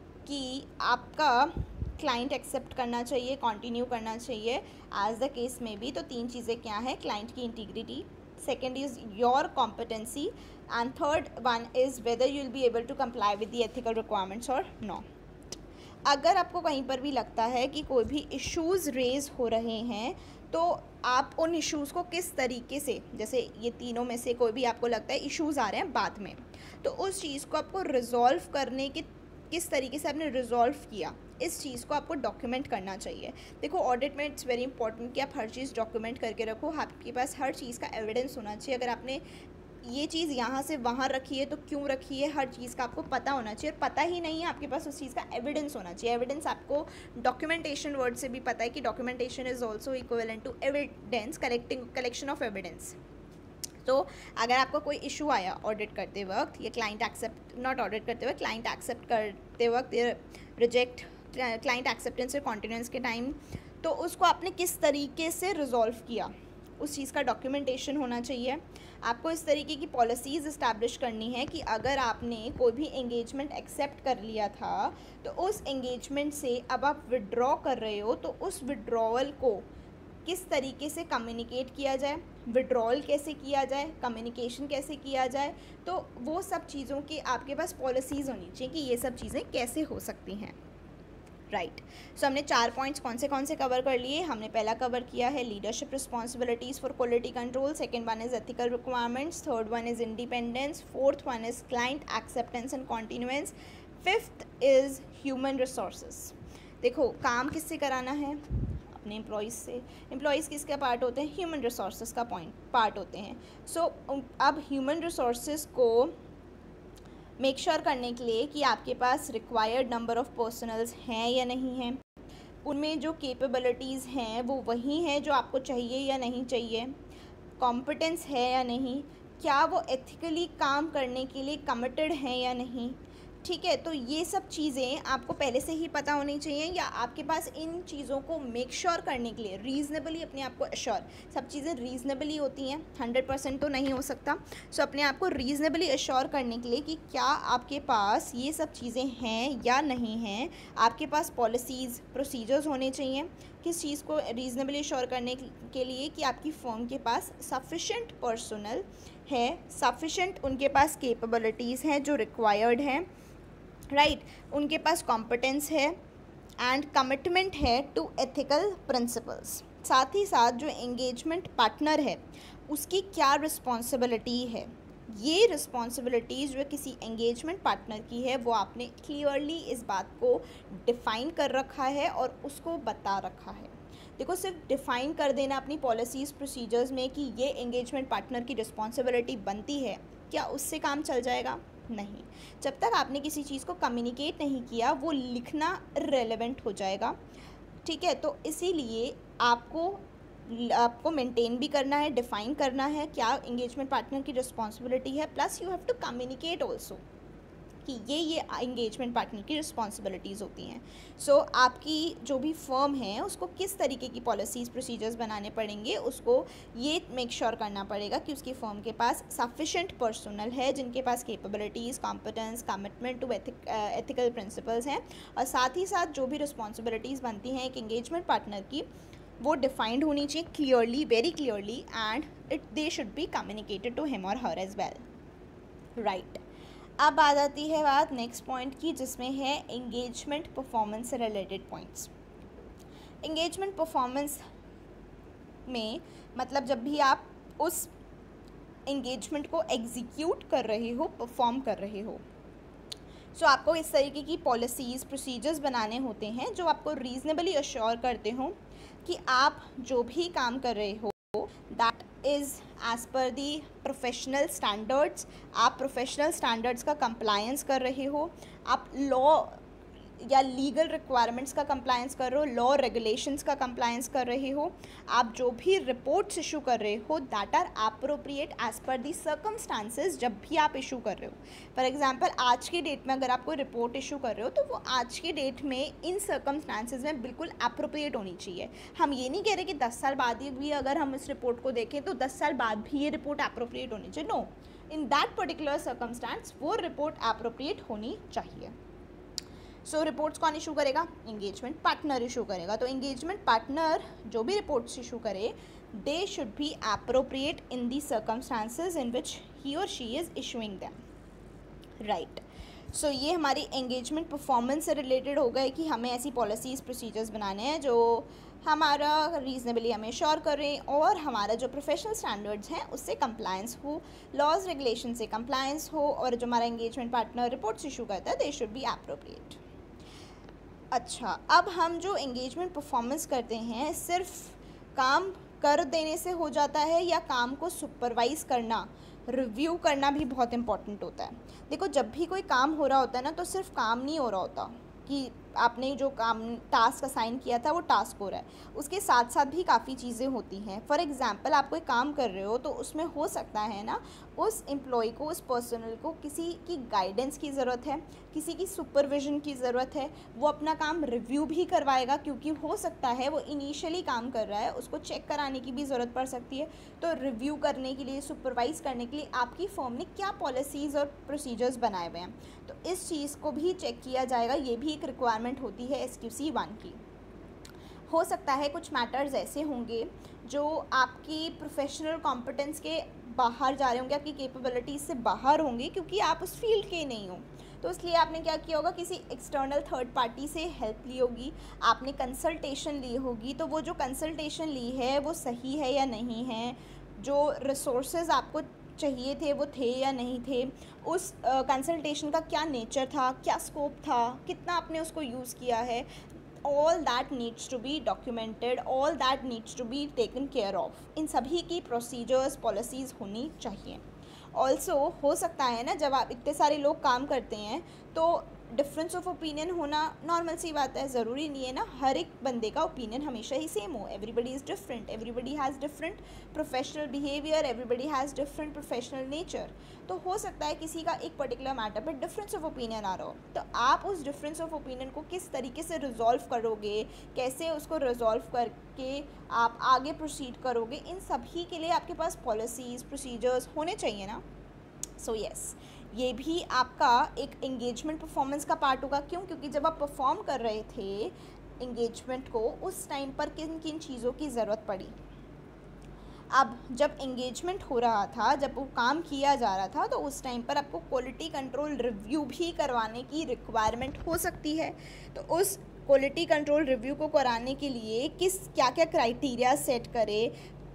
कि आपका क्लाइंट एक्सेप्ट करना चाहिए, कंटिन्यू करना चाहिए एज द केस में भी. तो 3 चीज़ें क्या हैं, क्लाइंट की integrity, second is your competency and third one is whether you will be able to comply with the ethical requirements और नॉट. अगर आपको कहीं पर भी लगता है कि कोई भी इश्यूज़ रेज हो रहे हैं तो आप उन इश्यूज़ को किस तरीके से, जैसे ये तीनों में से कोई भी आपको लगता है इश्यूज़ आ रहे हैं बाद में, तो उस चीज़ को आपको रिजॉल्व करने के किस तरीके से आपने रिजॉल्व किया, इस चीज़ को आपको डॉक्यूमेंट करना चाहिए. देखो ऑडिट में इट्स वेरी इंपॉर्टेंट कि आप हर चीज़ डॉक्यूमेंट करके रखो. आपके पास हर चीज़ का एविडेंस होना चाहिए. अगर आपने ये चीज़ यहाँ से वहाँ रखी है तो क्यों रखी है, हर चीज़ का आपको पता होना चाहिए. और पता ही नहीं है आपके पास उस चीज़ का एविडेंस होना चाहिए. एविडेंस आपको डॉक्यूमेंटेशन वर्ड से भी पता है कि documentation is also equivalent to evidence, collection of evidence. तो अगर आपको कोई इशू आया ऑडिट करते वक्त या क्लाइंट एक्सेप्ट नॉट ऑडिट करते वक्त, क्लाइंट एक्सेप्ट करते वक्त रिजेक्ट क्लाइंट एक्सेप्टेंस और कॉन्टिन्यूएंस के टाइम, तो उसको आपने किस तरीके से रिजॉल्व किया उस चीज़ का डॉक्यूमेंटेशन होना चाहिए. आपको इस तरीके की पॉलिसीज़ इस्टेब्लिश करनी है कि अगर आपने कोई भी एंगेजमेंट एक्सेप्ट कर लिया था तो उस एंगेजमेंट से अब आप विड्रॉ कर रहे हो तो उस विड्रॉवल को किस तरीके से कम्युनिकेट किया जाए, विड्रॉल कैसे किया जाए, कम्युनिकेशन कैसे किया जाए. तो वो सब चीज़ों की आपके पास पॉलिसीज़ होनी चाहिए कि ये सब चीज़ें कैसे हो सकती हैं. राइट. सो हमने 4 पॉइंट्स कौन से कवर कर लिए. हमने पहला कवर किया है leadership responsibilities for quality control, second one is ethical requirements, third one is independence, fourth one is client acceptance and continuance, fifth is human resources. देखो काम किससे कराना है, अपने एम्प्लॉयज़ से। एम्प्लॉयज़ किसका पार्ट होते हैं, ह्यूमन रिसोर्सेज का पार्ट होते हैं। सो अब ह्यूमन रिसोर्सेज को मेक श्योर करने के लिए कि आपके पास रिक्वायर्ड नंबर ऑफ पर्सनल्स हैं या नहीं हैं, उनमें जो कैपेबिलिटीज़ हैं वो वही हैं जो आपको चाहिए या नहीं चाहिए, कॉम्पिटेंस है या नहीं, क्या वो एथिकली काम करने के लिए कमिटेड हैं या नहीं। ठीक है, तो ये सब चीज़ें आपको पहले से ही पता होनी चाहिए, या आपके पास इन चीज़ों को मेक श्योर करने के लिए रीज़नेबली अपने आप को एश्योर, सब चीज़ें रीज़नेबली होती हैं, 100% तो नहीं हो सकता। सो अपने आप को रीज़नेबली एश्योर करने के लिए कि क्या आपके पास ये सब चीज़ें हैं या नहीं हैं, आपके पास पॉलिसीज़ प्रोसीजर्स होने चाहिए। किस चीज़ को रीज़नेबली एश्योर करने के लिए कि आपकी फर्म के पास सफिशेंट पर्सनल है, सफिशेंट उनके पास कैपेबिलिटीज़ हैं जो रिक्वायर्ड हैं, राइट, उनके पास कॉम्पिटेंस है एंड कमिटमेंट है टू एथिकल प्रिंसिपल्स। साथ ही साथ जो एंगेजमेंट पार्टनर है उसकी क्या रिस्पॉन्सिबिलिटी है, ये रिस्पॉन्सिबिलिटीज़ जो किसी एंगेजमेंट पार्टनर की है वो आपने क्लियरली इस बात को डिफ़ाइन कर रखा है और उसको बता रखा है। देखो सिर्फ डिफ़ाइन कर देना अपनी पॉलिसीज़ प्रोसीजर्स में कि ये एंगेजमेंट पार्टनर की रिस्पॉन्सिबिलिटी बनती है, क्या उससे काम चल जाएगा, नहीं। जब तक आपने किसी चीज़ को कम्युनिकेट नहीं किया वो लिखना इररिलेवेंट हो जाएगा। ठीक है, तो इसीलिए आपको मेंटेन भी करना है, डिफ़ाइन करना है क्या एंगेजमेंट पार्टनर की रिस्पॉन्सिबिलिटी है, plus you have to communicate also कि ये एंगेजमेंट पार्टनर की रिस्पॉन्सिबिलिटीज़ होती हैं। सो आपकी जो भी फर्म है उसको किस तरीके की पॉलिसीज़ प्रोसीजर्स बनाने पड़ेंगे, उसको ये मेक श्योर करना पड़ेगा कि उसकी फर्म के पास सफिशेंट पर्सनल है जिनके पास capabilities, competence, commitment to ethical principles हैं, और साथ ही साथ जो भी रिस्पॉन्सिबिलिटीज़ बनती हैं एक एंगेजमेंट पार्टनर की वो डिफाइंड होनी चाहिए clearly, very clearly, and they should be communicated to him or her as well, right. अब आ जाती है बात नेक्स्ट पॉइंट की, जिसमें है एंगेजमेंट परफॉर्मेंस से रिलेटेड पॉइंट्स। एंगेजमेंट परफॉर्मेंस में मतलब जब भी आप उस एंगेजमेंट को एग्जीक्यूट कर रहे हो, परफॉर्म कर रहे हो, सो आपको इस तरीके की पॉलिसीज़ प्रोसीजर्स बनाने होते हैं जो आपको रीज़नेबली अश्योर करते हो कि आप जो भी काम कर रहे हो that is as per the professional standards, आप प्रोफेशनल स्टैंडर्ड्स का कंप्लायंस कर रहे हो, आप लॉ या लीगल रिक्वायरमेंट्स का कंप्लायंस कर रहे हो, लॉ रेगुलेशंस का कंप्लायंस कर रहे हो, आप जो भी रिपोर्ट्स इशू कर रहे हो that are appropriate as per the circumstances जब भी आप इशू कर रहे हो। फॉर एग्जांपल आज की डेट में अगर आप कोई रिपोर्ट इशू कर रहे हो तो वो आज की डेट में इन सर्कमस्टांसेस में बिल्कुल एप्रोप्रिएट होनी चाहिए। हम ये नहीं कह रहे कि 10 साल बाद भी अगर हम इस रिपोर्ट को देखें तो 10 साल बाद भी ये रिपोर्ट एप्रोप्रिएट होनी चाहिए, no, in that particular circumstance वो रिपोर्ट एप्रोप्रिएट होनी चाहिए। सो रिपोर्ट्स कौन इशू करेगा, एंगेजमेंट पार्टनर इशू करेगा। तो एंगेजमेंट पार्टनर जो भी रिपोर्ट्स इशू करे they should be appropriate in the circumstances in which he or she is issuing them, right. So ये हमारी एंगेजमेंट परफॉर्मेंस से रिलेटेड हो गए कि हमें ऐसी पॉलिसीज़ प्रोसीजर्स बनाने हैं जो हमारा रीजनेबली हमें श्योर करें और हमारा जो प्रोफेशनल स्टैंडर्ड्स हैं उससे कंप्लायंस हो, लॉज रेगुलेशन से कंप्लायंस हो, और जो हमारा एंगेजमेंट पार्टनर रिपोर्ट्स इशू करता है दे शुड बी एप्रोप्रिएट। अच्छा, अब हम जो एंगेजमेंट परफॉर्मेंस करते हैं सिर्फ काम कर देने से हो जाता है या काम को सुपरवाइज करना, रिव्यू करना भी बहुत इंपॉर्टेंट होता है। देखो जब भी कोई काम हो रहा होता है ना तो सिर्फ काम नहीं हो रहा होता कि आपने जो काम टास्क असाइन किया था वो टास्क हो रहा है, उसके साथ साथ भी काफ़ी चीज़ें होती हैं। फॉर एग्जांपल आप कोई काम कर रहे हो तो उसमें हो सकता है ना उस एम्प्लॉय को, उस पर्सनल को किसी की गाइडेंस की ज़रूरत है, किसी की सुपरविजन की ज़रूरत है, वो अपना काम रिव्यू भी करवाएगा क्योंकि हो सकता है वो इनिशियली काम कर रहा है, उसको चेक कराने की भी ज़रूरत पड़ सकती है। तो रिव्यू करने के लिए, सुपरवाइज़ करने के लिए आपकी फर्म ने क्या पॉलिसीज़ और प्रोसीजर्स बनाए हुए हैं, तो इस चीज़ को भी चेक किया जाएगा। ये भी एक रिक्वायरमेंट होती है SQC 1 की। हो सकता है कुछ मैटर्स ऐसे होंगे जो आपकी प्रोफेशनल कॉम्पिटेंस के बाहर जा रहे होंगे, आपकी कैपेबिलिटीज़ से बाहर होंगे क्योंकि आप उस फील्ड के नहीं हो, तो इसलिए आपने क्या किया होगा, किसी एक्सटर्नल थर्ड पार्टी से हेल्प ली होगी, आपने कंसल्टेशन ली होगी। तो वो जो कंसल्टेशन ली है वो सही है या नहीं है, जो रिसोर्सेज आपको चाहिए थे वो थे या नहीं थे, उस कंसल्टेशन का क्या नेचर था, क्या स्कोप था, कितना आपने उसको यूज़ किया है, all that needs to be documented, all that needs to be taken care of. इन सभी की प्रोसीजर्स पॉलिसीज़ होनी चाहिए. ऑल्सो हो सकता है ना, जब आप इतने सारे लोग काम करते हैं तो डिफरेंस ऑफ ओपिनियन होना नॉर्मल सी बात है. ज़रूरी नहीं है ना हर एक बंदे का ओपिनियन हमेशा ही सेम हो. Everybody is different, everybody has different professional behaviour, everybody has different professional nature. तो हो सकता है किसी का एक पर्टिकुलर मैटर पर डिफरेंस ऑफ ओपिनियन आ रहा हो, तो आप उस डिफरेंस ऑफ ओपिनियन को किस तरीके से रिजॉल्व करोगे, कैसे उसको रिजॉल्व करके आप आगे प्रोसीड करोगे, इन सभी के लिए आपके पास पॉलिसीज़ प्रोसीजर्स होने चाहिए ना. सो यस, ये भी आपका एक एंगेजमेंट परफॉर्मेंस का पार्ट होगा. क्यों? क्योंकि जब आप परफॉर्म कर रहे थे एंगेजमेंट को, उस टाइम पर किन किन चीज़ों की ज़रूरत पड़ी. अब जब एंगेजमेंट हो रहा था, जब वो काम किया जा रहा था, तो उस टाइम पर आपको क्वालिटी कंट्रोल रिव्यू भी करवाने की रिक्वायरमेंट हो सकती है. तो उस क्वालिटी कंट्रोल रिव्यू को कराने के लिए क्या क्या क्राइटेरिया सेट करे,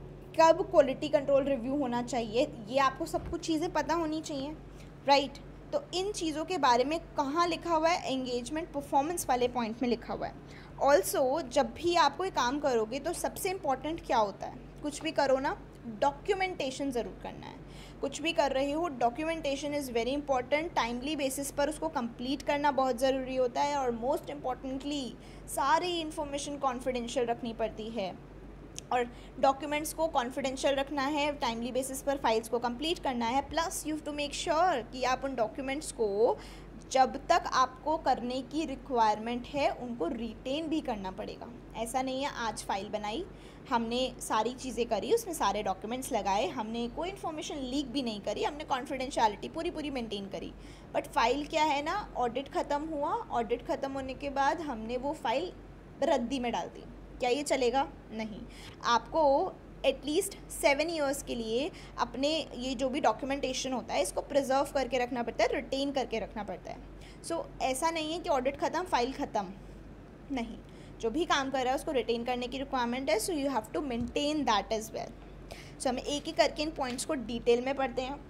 कब क्वालिटी कंट्रोल रिव्यू होना चाहिए, ये आपको सब कुछ चीज़ें पता होनी चाहिए, राइट. तो इन चीज़ों के बारे में कहाँ लिखा हुआ है? एंगेजमेंट परफॉर्मेंस वाले पॉइंट में लिखा हुआ है. ऑल्सो जब भी आप कोई काम करोगे तो सबसे इम्पॉर्टेंट क्या होता है? कुछ भी करो ना, डॉक्यूमेंटेशन ज़रूर करना है. कुछ भी कर रहे हो, documentation is very important. Timely basis पर उसको कंप्लीट करना बहुत ज़रूरी होता है. और मोस्ट इम्पॉर्टेंटली सारी इन्फॉर्मेशन कॉन्फिडेंशियल रखनी पड़ती है, और डॉक्यूमेंट्स को कॉन्फिडेंशियल रखना है, टाइमली बेसिस पर फाइल्स को कंप्लीट करना है. Plus you have to make sure कि आप उन डॉक्यूमेंट्स को जब तक आपको करने की रिक्वायरमेंट है उनको रिटेन भी करना पड़ेगा. ऐसा नहीं है आज फाइल बनाई, हमने सारी चीज़ें करी, उसमें सारे डॉक्यूमेंट्स लगाए, हमने कोई इन्फॉर्मेशन लीक भी नहीं करी, हमने कॉन्फिडेंशियलिटी पूरी मेंटेन करी, बट फाइल क्या है ना, ऑडिट ख़त्म हुआ, ऑडिट ख़त्म होने के बाद हमने वो फाइल रद्दी में डाल दी. क्या ये चलेगा? नहीं. आपको एटलीस्ट 7 ईयर्स के लिए अपने ये जो भी डॉक्यूमेंटेशन होता है इसको प्रिजर्व करके रखना पड़ता है, रिटेन करके रखना पड़ता है. सो ऐसा नहीं है कि ऑडिट ख़त्म फाइल ख़त्म, नहीं. जो भी काम कर रहा है उसको रिटेन करने की रिक्वायरमेंट है. So you have to maintain that as well. So हमें एक एक करके इन पॉइंट्स को डिटेल में पढ़ते हैं.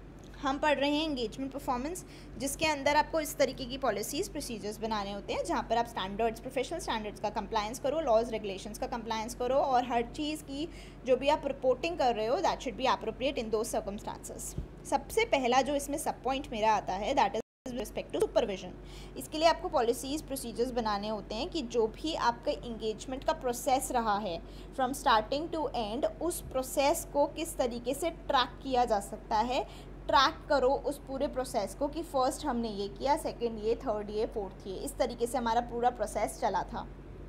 हम पढ़ रहे हैं एंगेजमेंट परफॉर्मेंस, जिसके अंदर आपको इस तरीके की पॉलिसीज़ प्रोसीजर्स बनाने होते हैं जहाँ पर आप स्टैंडर्ड्स, प्रोफेशनल स्टैंडर्ड्स का कंप्लायंस करो, लॉज रेगुलेशंस का कंप्लायंस करो, और हर चीज़ की जो भी आप रिपोर्टिंग कर रहे हो that should be appropriate in those circumstances. सबसे पहला जो इसमें सब पॉइंट मेरा आता है that is respect to supervision. इसके लिए आपको पॉलिसीज़ प्रोसीजर्स बनाने होते हैं कि जो भी आपका इंगेजमेंट का प्रोसेस रहा है फ्रॉम स्टार्टिंग टू एंड, उस प्रोसेस को किस तरीके से ट्रैक किया जा सकता है. ट्रैक करो उस पूरे प्रोसेस को कि फ़र्स्ट हमने ये किया, सेकंड ये, थर्ड ये, फोर्थ ये, इस तरीके से हमारा पूरा प्रोसेस चला था.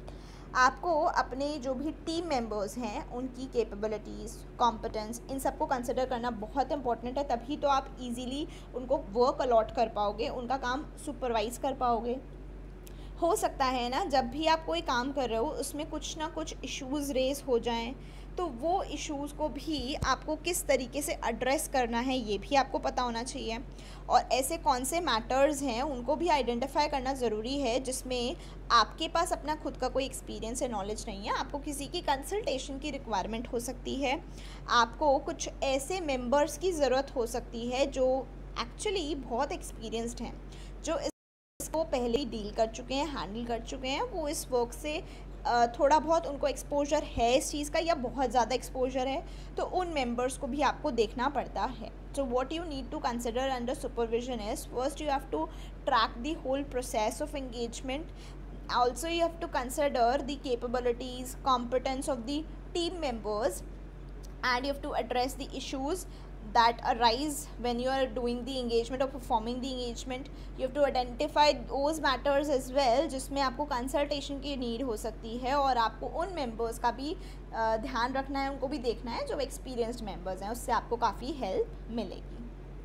आपको अपने जो भी टीम मेंबर्स हैं उनकी कैपेबिलिटीज़, कॉम्पिटेंस, इन सबको कंसिडर करना बहुत इंपॉर्टेंट है. तभी तो आप इजीली उनको वर्क अलॉट कर पाओगे, उनका काम सुपरवाइज़ कर पाओगे. हो सकता है ना जब भी आप कोई काम कर रहे हो उसमें कुछ ना कुछ इश्यूज़ रेज हो जाएं, तो वो इश्यूज़ को भी आपको किस तरीके से एड्रेस करना है ये भी आपको पता होना चाहिए. और ऐसे कौन से मैटर्स हैं उनको भी आइडेंटिफाई करना ज़रूरी है जिसमें आपके पास अपना खुद का कोई एक्सपीरियंस या नॉलेज नहीं है. आपको किसी की कंसल्टेशन की रिक्वायरमेंट हो सकती है, आपको कुछ ऐसे मेंबर्स की ज़रूरत हो सकती है जो एक्चुअली बहुत एक्सपीरियंस्ड हैं, जो इसको पहले ही डील कर चुके हैं, हैंडल कर चुके हैं, वो इस वर्क से थोड़ा बहुत उनको एक्सपोजर है इस चीज़ का या बहुत ज़्यादा एक्सपोजर है, तो उन मेंबर्स को भी आपको देखना पड़ता है. So what you need to consider under supervision is first you have to track the whole process of engagement. Also you have to consider the capabilities, competence of the team members, and you have to address the issues that arise when you are doing the engagement or performing the engagement. You have to identify those matters as well जिसमें आपको consultation की need हो सकती है, और आपको उन members का भी ध्यान रखना है, उनको भी देखना है जो एक्सपीरियंस्ड मेंबर्स हैं. उससे आपको काफ़ी हेल्प मिलेगी,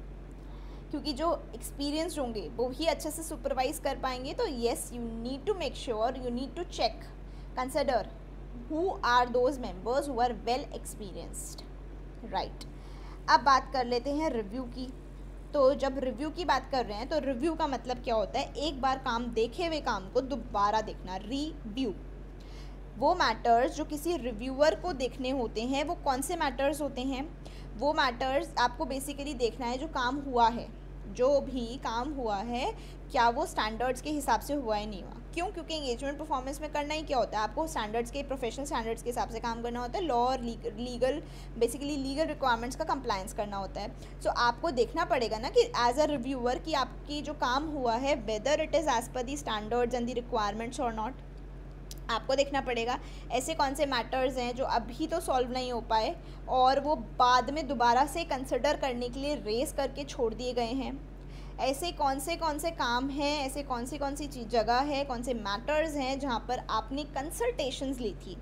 क्योंकि जो एक्सपीरियंस्ड होंगे वो ही अच्छे से सुपरवाइज कर पाएंगे. तो yes, you need to make sure, you need to check, consider who are those members who are well experienced, right. अब बात कर लेते हैं रिव्यू की. तो जब रिव्यू की बात कर रहे हैं तो रिव्यू का मतलब क्या होता है? एक बार काम देखे हुए काम को दोबारा देखना, रिव्यू. वो मैटर्स जो किसी रिव्यूअर को देखने होते हैं वो कौन से मैटर्स होते हैं? वो मैटर्स आपको बेसिकली देखना है जो काम हुआ है, जो भी काम हुआ है क्या वो स्टैंडर्ड्स के हिसाब से हुआ है नहीं हुआ। क्यों? क्योंकि एंगेजमेंट परफॉर्मेंस में करना ही क्या होता है, आपको स्टैंडर्ड्स के, प्रोफेशनल स्टैंडर्ड्स के हिसाब से काम करना होता है, लॉ और लीगल बेसिकली लीगल रिक्वायरमेंट्स का कंप्लायंस करना होता है। सो आपको देखना पड़ेगा ना कि एज अ रिव्यूअर कि आपकी जो काम हुआ है whether it is as per the standards and the requirements और नॉट। आपको देखना पड़ेगा ऐसे कौन से मैटर्स हैं जो अभी तो सॉल्व नहीं हो पाए और वो बाद में दोबारा से कंसिडर करने के लिए रेस करके छोड़ दिए गए हैं। ऐसे कौन से काम हैं, ऐसे कौन सी जगह है, कौन से मैटर्स हैं जहाँ पर आपने कंसल्टेशंस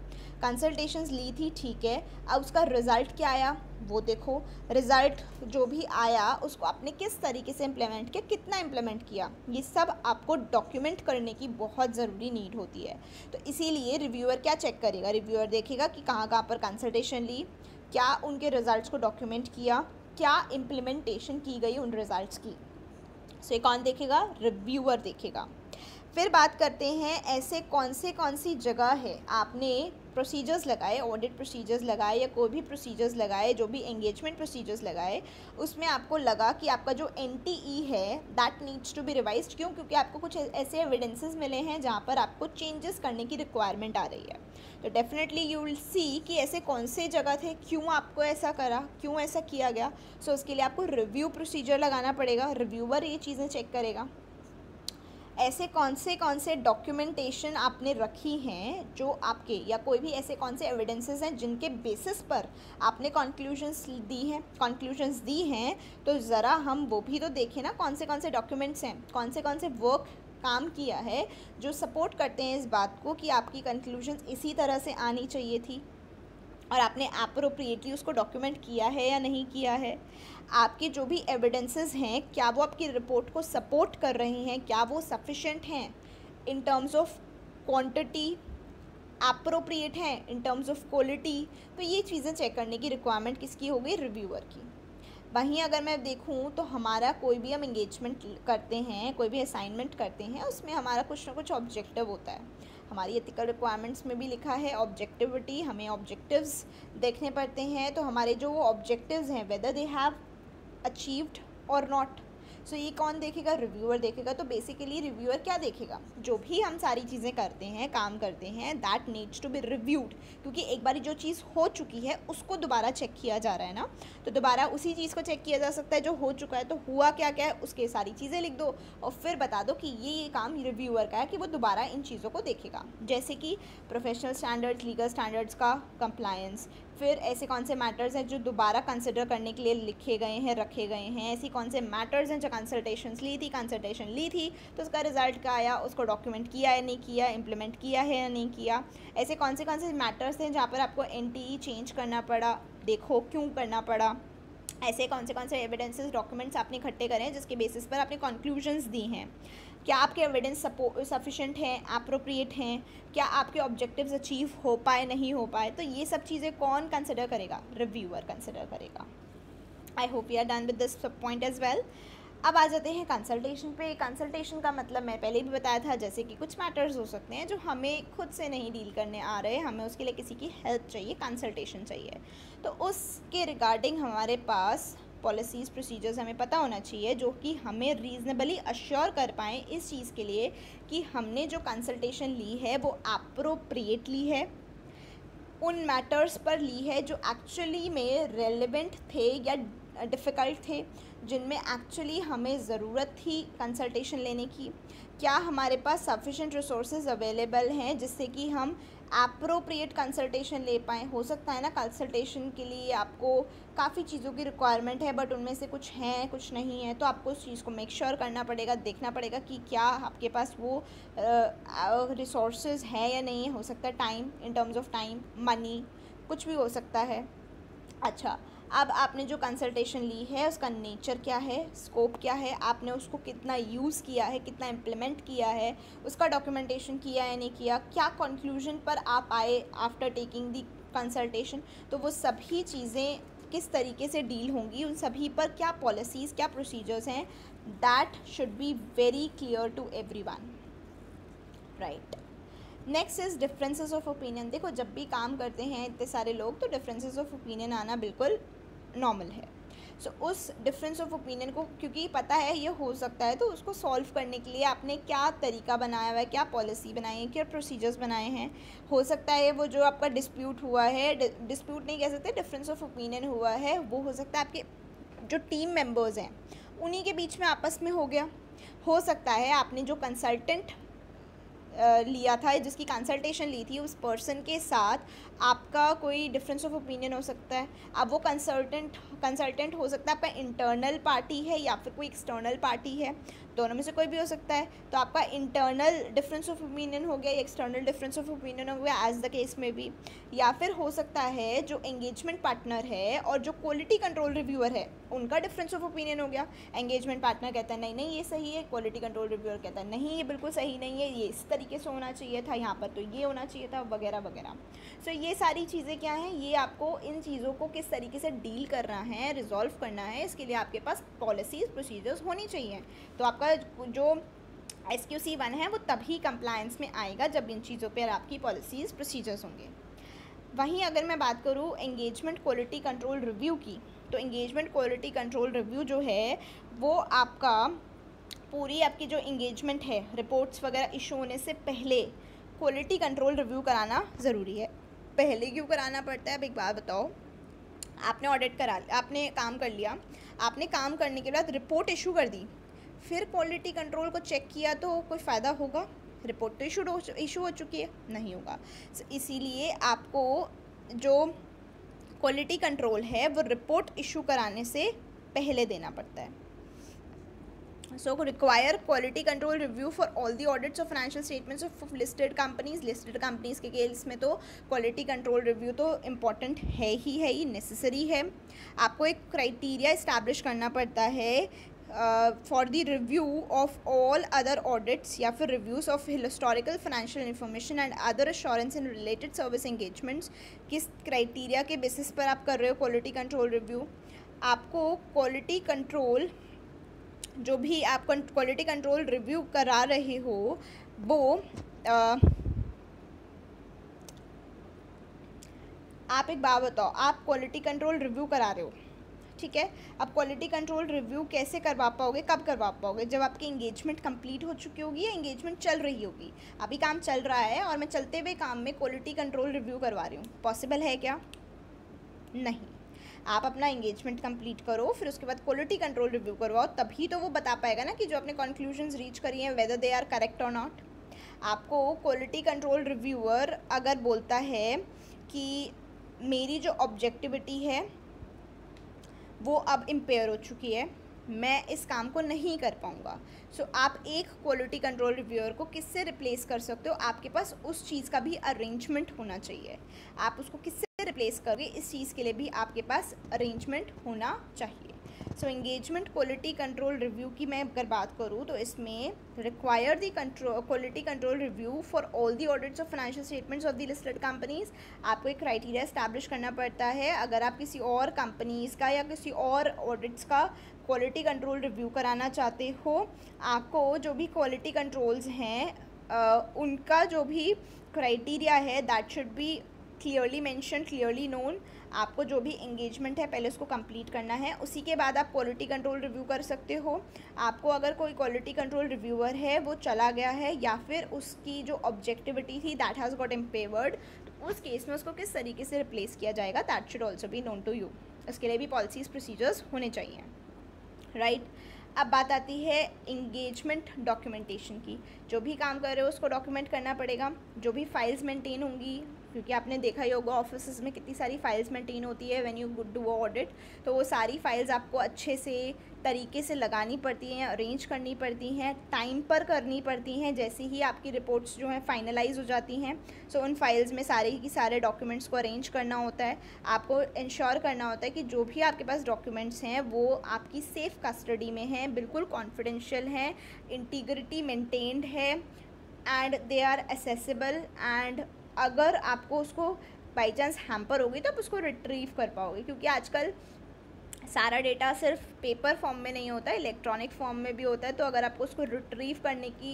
ली थी, ठीक है। अब उसका रिज़ल्ट क्या आया वो देखो। रिज़ल्ट जो भी आया उसको आपने किस तरीके से इम्प्लीमेंट किया, कितना इम्प्लीमेंट किया, ये सब आपको डॉक्यूमेंट करने की बहुत ज़रूरी नीड होती है। तो इसीलिए रिव्यूअर क्या चेक करेगा, रिव्यूअर देखेगा कि कहाँ कहाँ पर कंसल्टेशन ली, क्या उनके रिज़ल्ट्स को डॉक्यूमेंट किया, क्या इम्प्लीमेंटेशन की गई उन रिज़ल्ट्स की। सो ये कौन देखेगा? रिव्यूअर देखेगा। फिर बात करते हैं ऐसे कौन सी जगह है आपने प्रोसीजर्स लगाए, ऑडिट प्रोसीजर्स लगाए या कोई भी प्रोसीजर्स लगाए, जो भी एंगेजमेंट प्रोसीजर्स लगाए, उसमें आपको लगा कि आपका जो NTE है that needs to be revised. क्यों? क्योंकि आपको कुछ ऐसे एविडेंसेस मिले हैं जहाँ पर आपको चेंजेस करने की रिक्वायरमेंट आ रही है। तो डेफिनेटली यू विल सी कि ऐसे कौन से जगह थे, क्यों आपको ऐसा करा, क्यों ऐसा किया गया। सो उसके लिए आपको रिव्यू प्रोसीजर लगाना पड़ेगा, रिव्यूअर ये चीज़ें चेक करेगा। ऐसे कौन से डॉक्यूमेंटेशन आपने रखी हैं जो आपके, या कोई भी ऐसे कौन से एविडेंसेस हैं जिनके बेसिस पर आपने कंक्लूजन्स दी हैं, तो ज़रा हम वो भी तो देखें ना, कौन से डॉक्यूमेंट्स हैं, कौन से वर्क काम किया है जो सपोर्ट करते हैं इस बात को कि आपकी कंक्लूजन्स इसी तरह से आनी चाहिए थी और आपने एप्रोप्रिएटली उसको डॉक्यूमेंट किया है या नहीं किया है। आपके जो भी एविडेंसेस हैं क्या वो आपकी रिपोर्ट को सपोर्ट कर रहे हैं, क्या वो सफिशेंट हैं in terms of quantity, appropriate हैं इन टर्म्स ऑफ क्वालिटी। तो ये चीज़ें चेक करने की रिक्वायरमेंट किसकी हो गई? रिव्यूअर की। वहीं अगर मैं देखूं तो हमारा कोई भी हम इंगेजमेंट करते हैं, कोई भी असाइनमेंट करते हैं, उसमें हमारा कुछ ना कुछ ऑब्जेक्टिव होता है। हमारी एथिकल रिक्वायरमेंट्स में भी लिखा है ऑब्जेक्टिविटी, हमें ऑब्जेक्टिव्स देखने पड़ते हैं। तो हमारे जो वो ऑब्जेक्टिव्स हैं whether they have achieved or not, so ये कौन देखेगा? रिव्यूअर देखेगा। तो बेसिकली रिव्यूअर क्या देखेगा? जो भी हम सारी चीज़ें करते हैं, काम करते हैं, that needs to be reviewed, क्योंकि एक बार जो चीज़ हो चुकी है उसको दोबारा चेक किया जा रहा है ना, तो दोबारा उसी चीज़ को चेक किया जा सकता है जो हो चुका है। तो हुआ क्या क्या है उसके सारी चीज़ें लिख दो और फिर बता दो कि ये काम रिव्यूअर का है कि वो दोबारा इन चीज़ों को देखेगा, जैसे कि प्रोफेशनल स्टैंडर्ड्स, लीगल स्टैंडर्ड्स का कंप्लायंस। फिर ऐसे कौन से मैटर्स हैं जो दोबारा कंसिडर करने के लिए लिखे गए हैं, रखे गए हैं। ऐसी कौन से मैटर्स हैं जो कंसल्टेशन ली थी तो उसका रिजल्ट क्या आया, उसको डॉक्यूमेंट किया या नहीं किया, इम्प्लीमेंट किया है या नहीं किया। ऐसे कौन से मैटर्स हैं जहाँ पर आपको NTE चेंज करना पड़ा, देखो क्यों करना पड़ा। ऐसे कौन से एविडेंसेस, डॉक्यूमेंट्स आपने इकट्ठे करे हैं जिसके बेसिस पर आपने कंक्लूजन्स दी हैं। क्या आपके एविडेंस सफिशेंट हैं, अप्रोप्रिएट हैं, क्या आपके ऑब्जेक्टिव्स अचीव हो पाए, नहीं हो पाए। तो ये सब चीज़ें कौन कंसिडर करेगा? रिव्यूअर कंसिडर करेगा। I hope you are done with this point as well. अब आ जाते हैं कंसल्टेशन पे। कंसल्टेशन का मतलब मैं पहले भी बताया था, जैसे कि कुछ मैटर्स हो सकते हैं जो हमें खुद से नहीं डील करने आ रहे, हमें उसके लिए किसी की हेल्प चाहिए, कंसल्टेशन चाहिए। तो उसके रिगार्डिंग हमारे पास पॉलिसीज़, प्रोसीजर्स हमें पता होना चाहिए जो कि हमें रीज़नेबली अश्योर कर पाएँ इस चीज़ के लिए कि हमने जो कंसल्टेशन ली है वो एप्रोप्रिएट ली है, उन मैटर्स पर ली है जो एक्चुअली में रेलेवेंट थे या डिफ़िकल्ट थे, जिनमें एक्चुअली हमें ज़रूरत थी कंसल्टेशन लेने की। क्या हमारे पास सफिशेंट रिसोर्सेज अवेलेबल हैं जिससे कि हम एप्रोप्रिएट कंसल्टेशन ले पाएँ। हो सकता है ना कंसल्टेशन के लिए आपको काफ़ी चीज़ों की रिक्वायरमेंट है बट उनमें से कुछ हैं कुछ नहीं है, तो आपको उस चीज़ को मेक श्योर करना पड़ेगा, देखना पड़ेगा कि क्या आपके पास वो रिसोर्सेज है या नहीं है। हो सकता है time, in terms of time, money, कुछ भी हो सकता है। अच्छा, अब आपने जो कंसल्टेशन ली है उसका नेचर क्या है, स्कोप क्या है, आपने उसको कितना यूज़ किया है, कितना इम्प्लीमेंट किया है, उसका डॉक्यूमेंटेशन किया या नहीं किया, क्या कंक्लूजन पर आप आए आफ्टर टेकिंग दी कंसल्टेशन। तो वो सभी चीज़ें किस तरीके से डील होंगी, उन सभी पर क्या पॉलिसीज़, क्या प्रोसीजर्स हैं, that should be very clear to everyone, right. Next is differences of opinion. देखो जब भी काम करते हैं इतने सारे लोग तो डिफरेंसेस ऑफ ओपिनियन आना बिल्कुल नॉर्मल है। सो उस डिफरेंस ऑफ ओपिनियन को क्योंकि पता है ये हो सकता है, तो उसको सॉल्व करने के लिए आपने क्या तरीका बनाया हुआ है, क्या पॉलिसी बनाई है, क्या प्रोसीजर्स बनाए हैं। हो सकता है वो जो आपका डिस्प्यूट हुआ है, डिस्प्यूट नहीं कह सकते, डिफरेंस ऑफ ओपिनियन हुआ है, वो हो सकता है आपके जो टीम मेंबर्स हैं उन्हीं के बीच में आपस में हो गया। हो सकता है आपने जो कंसल्टेंट लिया था, जिसकी कंसल्टेशन ली थी, उस पर्सन के साथ आपका कोई डिफरेंस ऑफ ओपिनियन हो सकता है। अब वो कंसल्टेंट हो सकता है आपका इंटरनल पार्टी है या फिर कोई एक्सटर्नल पार्टी है, दोनों में से कोई भी हो सकता है। तो आपका इंटरनल डिफरेंस ऑफ ओपिनियन हो गया या एक्सटर्नल डिफरेंस ऑफ ओपिनियन हो गया, एज द केस में भी। या फिर हो सकता है जो एंगेजमेंट पार्टनर है और जो क्वालिटी कंट्रोल रिव्यूअर है उनका डिफरेंस ऑफ ओपिनियन हो गया। एंगेजमेंट पार्टनर कहता है नहीं नहीं ये सही है, क्वालिटी कंट्रोल रिव्यूअर कहता है नहीं ये बिल्कुल सही नहीं है, ये इस तरीके से होना चाहिए था, यहाँ पर तो ये होना चाहिए था, वगैरह वगैरह। सो ये सारी चीज़ें क्या हैं, ये आपको इन चीज़ों को किस तरीके से डील करना है, रिजॉल्व करना है, इसके लिए आपके पास पॉलिसीज़ प्रोसीजर्स होनी चाहिए। तो आपका जो SQC1 है वो तभी कंप्लायंस में आएगा जब इन चीज़ों पर आपकी पॉलिसीज़ प्रोसीजर्स होंगे। वहीं अगर मैं बात करूँ एंगेजमेंट क्वालिटी कंट्रोल रिव्यू की, तो एंगेजमेंट क्वालिटी कंट्रोल रिव्यू जो है वो आपका पूरी आपकी जो एंगेजमेंट है, रिपोर्ट्स वगैरह इशू होने से पहले क्वालिटी कंट्रोल रिव्यू कराना ज़रूरी है। पहले क्यों कराना पड़ता है, अब एक बात बताओ, आपने ऑडिट करा, आपने काम कर लिया, आपने काम करने के बाद रिपोर्ट इशू कर दी, फिर क्वालिटी कंट्रोल को चेक किया तो कोई फ़ायदा होगा? रिपोर्ट तो इशू हो चुकी है, नहीं होगा। इसीलिए आपको जो क्वालिटी कंट्रोल है वो रिपोर्ट इशू कराने से पहले देना पड़ता है। So require quality control review for all the audits of financial statements of listed companies के केस में तो क्वालिटी कंट्रोल रिव्यू तो इम्पॉर्टेंट है ही नेसेसरी है। आपको एक क्राइटेरिया इस्टेब्लिश करना पड़ता है for the review of all other audits या फिर reviews of historical financial information and other assurance in related service engagements. किस क्राइटेरिया के बेसिस पर आप कर रहे हो क्वालिटी कंट्रोल रिव्यू? आपको क्वालिटी कंट्रोल जो भी आप क्वालिटी कंट्रोल रिव्यू करा रहे हो वो आप एक बात बताओ, आप क्वालिटी कंट्रोल रिव्यू करा रहे हो, ठीक है। अब क्वालिटी कंट्रोल रिव्यू कैसे करवा पाओगे, कब करवा पाओगे? जब आपकी एंगेजमेंट कंप्लीट हो चुकी होगी या एंगेजमेंट चल रही होगी। अभी काम चल रहा है और मैं चलते हुए काम में क्वालिटी कंट्रोल रिव्यू करवा रही हूँ, पॉसिबल है क्या? नहीं। आप अपना एंगेजमेंट कंप्लीट करो, फिर उसके बाद क्वालिटी कंट्रोल रिव्यू करवाओ, तभी तो वो बता पाएगा ना कि जो आपने कंक्लूजन्स रीच करी हैं whether they are correct or not. आपको क्वालिटी कंट्रोल रिव्यूअर अगर बोलता है कि मेरी जो ऑब्जेक्टिविटी है वो अब इम्पेयर हो चुकी है, मैं इस काम को नहीं कर पाऊँगा, सो आप एक क्वालिटी कंट्रोल रिव्यूअर को किससे रिप्लेस कर सकते हो? आपके पास उस चीज़ का भी अरेंजमेंट होना चाहिए। आप उसको किससे रिप्लेस करोगे, इस चीज़ के लिए भी आपके पास अरेंजमेंट होना चाहिए। So engagement quality control review की मैं अगर बात करूँ तो इसमें require the quality control review for all the audits of financial statements of the listed companies. आपको एक क्राइटेरिया इस्टेब्लिश करना पड़ता है। अगर आप किसी और कंपनीज़ का या किसी और ऑडिट्स का क्वालिटी कंट्रोल रिव्यू कराना चाहते हो, आपको जो भी क्वालिटी कंट्रोल्स हैं उनका जो भी क्राइटेरिया है that should be clearly mention, clearly known. आपको जो भी एंगेजमेंट है पहले उसको कंप्लीट करना है, उसी के बाद आप क्वालिटी कंट्रोल रिव्यू कर सकते हो। आपको अगर कोई क्वालिटी कंट्रोल रिव्यूअर है वो चला गया है या फिर उसकी जो ऑब्जेक्टिविटी थी दैट हैज़ गॉट इम्पेवर्ड, तो उस केस में उसको किस तरीके से रिप्लेस किया जाएगा that should also be known to you. इसके लिए भी पॉलिसीज़ प्रोसीजर्स होने चाहिए, राइट। अब बात आती है इंगेजमेंट डॉक्यूमेंटेशन की। जो भी काम कर रहे हो उसको डॉक्यूमेंट करना पड़ेगा। जो भी फाइल्स मेंटेन होंगी, क्योंकि आपने देखा ही होगा ऑफिस में कितनी सारी फाइल्स मेंटेन होती है व्हेन यू डू ऑडिट, तो वो सारी फाइल्स आपको अच्छे से तरीके से लगानी पड़ती हैं, अरेंज करनी पड़ती हैं, टाइम पर करनी पड़ती हैं। जैसे ही आपकी रिपोर्ट्स जो हैं फाइनलाइज हो जाती हैं, सो उन फाइल्स में सारे की सारे डॉक्यूमेंट्स को अरेंज करना होता है। आपको इंश्योर करना होता है कि जो भी आपके पास डॉक्यूमेंट्स हैं वो आपकी सेफ़ कस्टडी में हैं, बिल्कुल कॉन्फिडेंशियल हैं, इंटीग्रिटी मेंटेन्ड है and they are accessible. And अगर आपको उसको बाई चांस हैम्पर होगी तो आप उसको रिट्रीव कर पाओगे, क्योंकि आजकल सारा डेटा सिर्फ पेपर फॉर्म में नहीं होता है, इलेक्ट्रॉनिक फॉर्म में भी होता है। तो अगर आपको उसको रिट्रीव करने की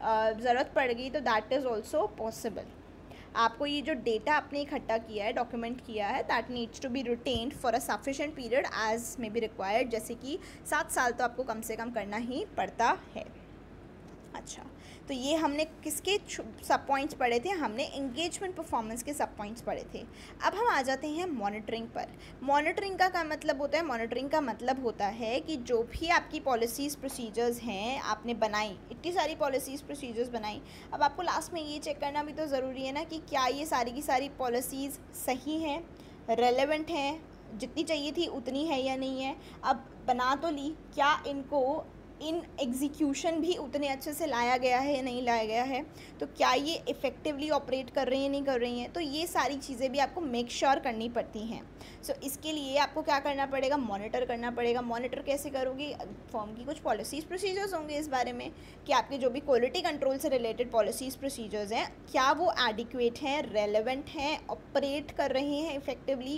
ज़रूरत पड़ गई तो दैट इज़ ऑल्सो पॉसिबल। आपको ये जो डेटा आपने इकट्ठा किया है, डॉक्यूमेंट किया है, that needs to be retained for a sufficient period as may be required, जैसे कि 7 साल तो आपको कम से कम करना ही पड़ता है। अच्छा, तो ये हमने किसके सब पॉइंट्स पढ़े थे? हमने एंगेजमेंट परफॉर्मेंस के सब पॉइंट्स पढ़े थे। अब हम आ जाते हैं मॉनिटरिंग पर। मॉनिटरिंग का क्या मतलब होता है? मॉनिटरिंग का मतलब होता है कि जो भी आपकी पॉलिसीज़ प्रोसीजर्स हैं आपने बनाई, इतनी सारी पॉलिसीज़ प्रोसीजर्स बनाई, अब आपको लास्ट में ये चेक करना भी तो ज़रूरी है ना कि क्या ये सारी की सारी पॉलिसीज़ सही हैं, रेलेवेंट हैं, जितनी चाहिए थी उतनी है या नहीं है। अब बना तो ली, क्या इनको इन एग्जीक्यूशन भी उतने अच्छे से लाया गया है या नहीं लाया गया है, तो क्या ये इफ़ेक्टिवली ऑपरेट कर रही हैं नहीं कर रही हैं, तो ये सारी चीज़ें भी आपको मेक श्योर करनी पड़ती हैं। सो इसके लिए आपको क्या करना पड़ेगा? मॉनिटर करना पड़ेगा। मॉनिटर कैसे करोगी? फर्म की कुछ पॉलिसीज़ प्रोसीजर्स होंगे इस बारे में कि आपके जो भी क्वालिटी कंट्रोल से रिलेटेड पॉलिसीज़ प्रोसीजर्स हैं, क्या वो एडिक्वेट हैं, रेलेवेंट हैं, ऑपरेट कर रहे हैं इफ़ेक्टिवली।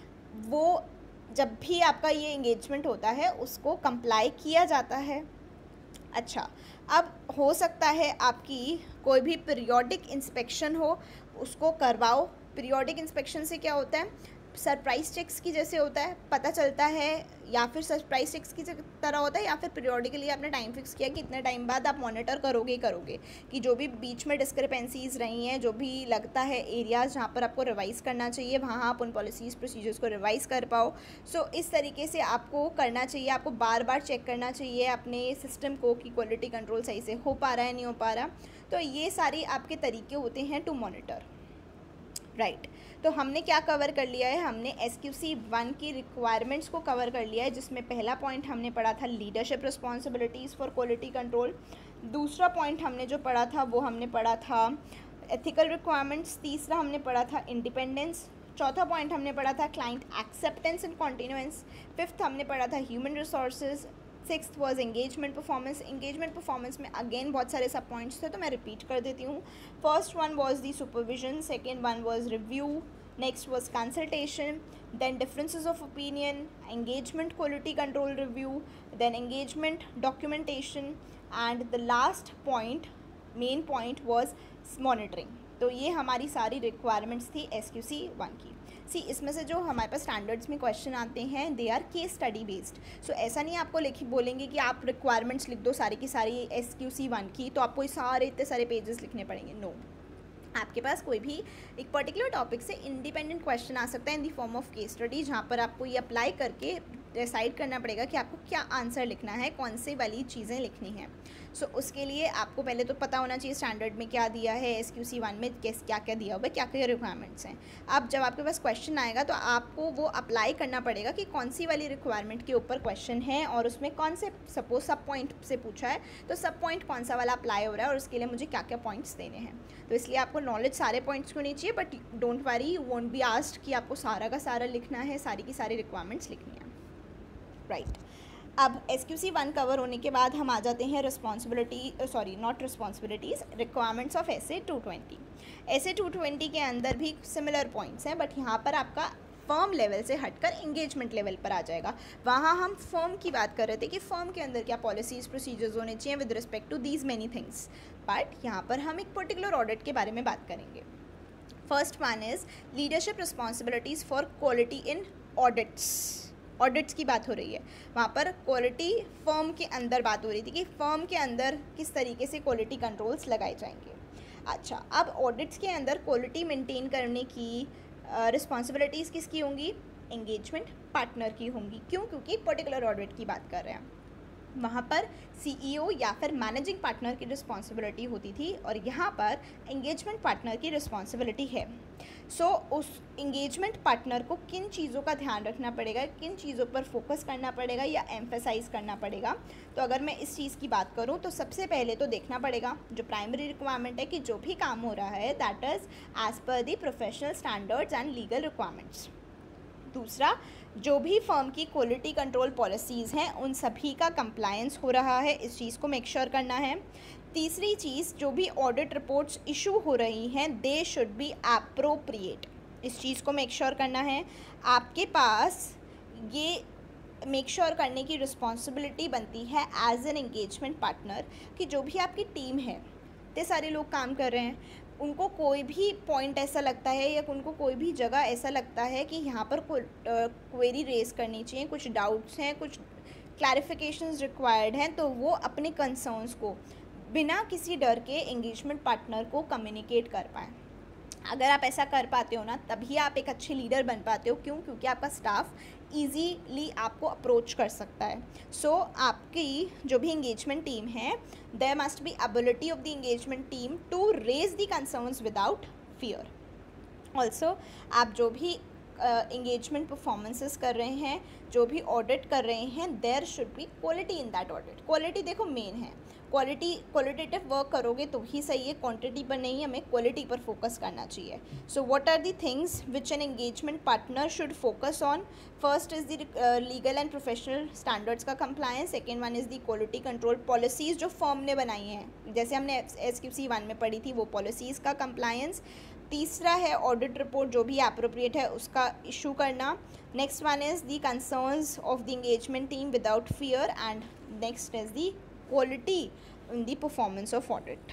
वो जब भी आपका ये एंगेजमेंट होता है उसको कंप्लाई किया जाता है। अच्छा, अब हो सकता है आपकी कोई भी पीरियोडिक इंस्पेक्शन हो, उसको करवाओ। पीरियोडिक इंस्पेक्शन से क्या होता है? सरप्राइज चेक्स की जैसे होता है, पता चलता है, या फिर सरप्राइज चेक्स की तरह होता है, या फिर पीरियोडिकली आपने टाइम फिक्स किया कि इतने टाइम बाद आप मॉनिटर करोगे कि जो भी बीच में डिस्क्रिपेंसीज रही हैं, जो भी लगता है एरियाज़ जहाँ पर आपको रिवाइज़ करना चाहिए, वहाँ आप उन पॉलिसीज़ प्रोसीजर्स को रिवाइज़ कर पाओ। सो इस तरीके से आपको करना चाहिए। आपको बार बार चेक करना चाहिए अपने सिस्टम को कि क्वालिटी कंट्रोल सही से हो पा रहा है नहीं हो पा रहा। तो ये सारे आपके तरीके होते हैं टू मॉनिटर, राइट। तो हमने क्या कवर कर लिया है? हमने SQC 1 की रिक्वायरमेंट्स को कवर कर लिया है, जिसमें पहला पॉइंट हमने पढ़ा था leadership responsibilities for quality control. दूसरा पॉइंट हमने जो पढ़ा था वो हमने पढ़ा था एथिकल रिक्वायरमेंट्स। तीसरा हमने पढ़ा था इंडिपेंडेंस। चौथा पॉइंट हमने पढ़ा था client acceptance and continuance. Fifth हमने पढ़ा था human resources. Sixth was engagement performance. Engagement performance में अगेन बहुत सारे सब पॉइंट्स थे, तो मैं रिपीट कर देती हूँ। First one was the supervision, second one was review, next was consultation, then differences of opinion, engagement quality control review, then engagement documentation, and the last point, main point was monitoring। तो ये हमारी सारी requirements थी SQC 1 की। इसमें से जो हमारे पास स्टैंडर्ड्स में क्वेश्चन आते हैं they are case study based. So ऐसा नहीं आपको बोलेंगे कि आप रिक्वायरमेंट्स लिख दो सारी की सारी SQC 1 की, तो आपको इतने सारे पेजेस लिखने पड़ेंगे। नो, आपके पास कोई भी एक पर्टिकुलर टॉपिक से इंडिपेंडेंट क्वेश्चन आ सकता है in the form of case study, जहाँ पर आपको ये अप्लाई करके डिसाइड करना पड़ेगा कि आपको क्या आंसर लिखना है, कौन से वाली चीज़ें लिखनी हैं। सो उसके लिए आपको पहले तो पता होना चाहिए स्टैंडर्ड में क्या दिया है, SQC 1 में क्या क्या दिया हुआ है, क्या क्या रिक्वायरमेंट्स हैं। अब जब आपके पास क्वेश्चन आएगा तो आपको वो अप्लाई करना पड़ेगा कि कौन सी वाली रिक्वायरमेंट के ऊपर क्वेश्चन है और उसमें कौन से, सपोज सब पॉइंट से पूछा है तो सब पॉइंट कौन सा वाला अप्लाई हो रहा है और उसके लिए मुझे क्या क्या पॉइंट्स देने हैं। तो इसलिए आपको नॉलेज सारे पॉइंट्स को नहीं चाहिए, but don't worry, you won't be asked कि आपको सारा का सारा लिखना है, सारी की सारी रिक्वायरमेंट्स लिखनी है, राइट। अब SQC 1 कवर होने के बाद हम आ जाते हैं रिक्वायरमेंट्स ऑफ SA 220। SA 220 के अंदर भी सिमिलर पॉइंट्स हैं, बट यहाँ पर आपका फर्म लेवल से हटकर इंगेजमेंट लेवल पर आ जाएगा। वहाँ हम फर्म की बात कर रहे थे कि फर्म के अंदर क्या पॉलिसीज़ प्रोसीजर्स होने चाहिए with respect to these many things, but यहाँ पर हम एक पर्टिकुलर ऑडिट के बारे में बात करेंगे। First one is leadership responsibilities for quality in audits की बात हो रही है। वहाँ पर क्वालिटी फर्म के अंदर बात हो रही थी कि फर्म के अंदर किस तरीके से क्वालिटी कंट्रोल्स लगाए जाएंगे। अच्छा, अब ऑडिट्स के अंदर क्वालिटी मेंटेन करने की रिस्पॉन्सिबिलिटीज़ किसकी होंगी? एंगेजमेंट पार्टनर की होंगी। क्यों? क्योंकि पर्टिकुलर ऑडिट की बात कर रहे हैं। वहाँ पर CEO या फिर मैनेजिंग पार्टनर की रिस्पॉन्सिबिलिटी होती थी और यहाँ पर एंगेजमेंट पार्टनर की रिस्पॉन्सिबिलिटी है। सो उस एंगेजमेंट पार्टनर को किन चीज़ों का ध्यान रखना पड़ेगा, किन चीज़ों पर फोकस करना पड़ेगा या एम्फेसाइज करना पड़ेगा। तो अगर मैं इस चीज़ की बात करूँ तो सबसे पहले तो देखना पड़ेगा जो प्राइमरी रिक्वायरमेंट है कि जो भी काम हो रहा है that is as per the professional standards and legal requirements. दूसरा, जो भी फर्म की क्वालिटी कंट्रोल पॉलिसीज़ हैं उन सभी का कंप्लायंस हो रहा है, इस चीज़ को मेक श्योर करना है। तीसरी चीज़, जो भी ऑडिट रिपोर्ट्स इशू हो रही हैं दे शुड बी एप्रोप्रिएट, इस चीज़ को मेक श्योर करना है। आपके पास ये मेक श्योर करने की रिस्पॉन्सिबिलिटी बनती है एज एन एंगेजमेंट पार्टनर कि जो भी आपकी टीम है इतने सारे लोग काम कर रहे हैं, उनको कोई भी पॉइंट ऐसा लगता है या उनको कोई भी जगह ऐसा लगता है कि यहाँ पर क्वेरी रेज करनी चाहिए, कुछ डाउट्स हैं, कुछ क्लैरिफिकेशंस रिक्वायर्ड हैं, तो वो अपने कंसर्न्स को बिना किसी डर के एंगेजमेंट पार्टनर को कम्युनिकेट कर पाएँ। अगर आप ऐसा कर पाते हो ना, तभी आप एक अच्छे लीडर बन पाते हो। क्यों? क्योंकि आपका स्टाफ ईजीली आपको अप्रोच कर सकता है। सो आपकी जो भी एंगेजमेंट टीम है, there must be ability of the engagement team to raise the concerns without fear. Also आप जो भी एंगेजमेंट परफॉर्मेंसेस कर रहे हैं, जो भी ऑडिट कर रहे हैं, there should be quality in that audit. Quality देखो मेन है, क्वालिटेटिव वर्क करोगे तो ही सही है, क्वांटिटी पर नहीं, हमें क्वालिटी पर फोकस करना चाहिए। So what are the things which an engagement partner should focus on? First is the legal and professional standards का compliance. Second one is the quality control policies जो फर्म ने बनाई हैं, जैसे हमने SQC 1 में पढ़ी थी, वो पॉलिसीज़ का कंप्लायंस। तीसरा है ऑडिट रिपोर्ट जो भी एप्रोप्रिएट है उसका इशू करना। Next one is the concerns of the engagement team without fear, and next is the quality in the performance of audit.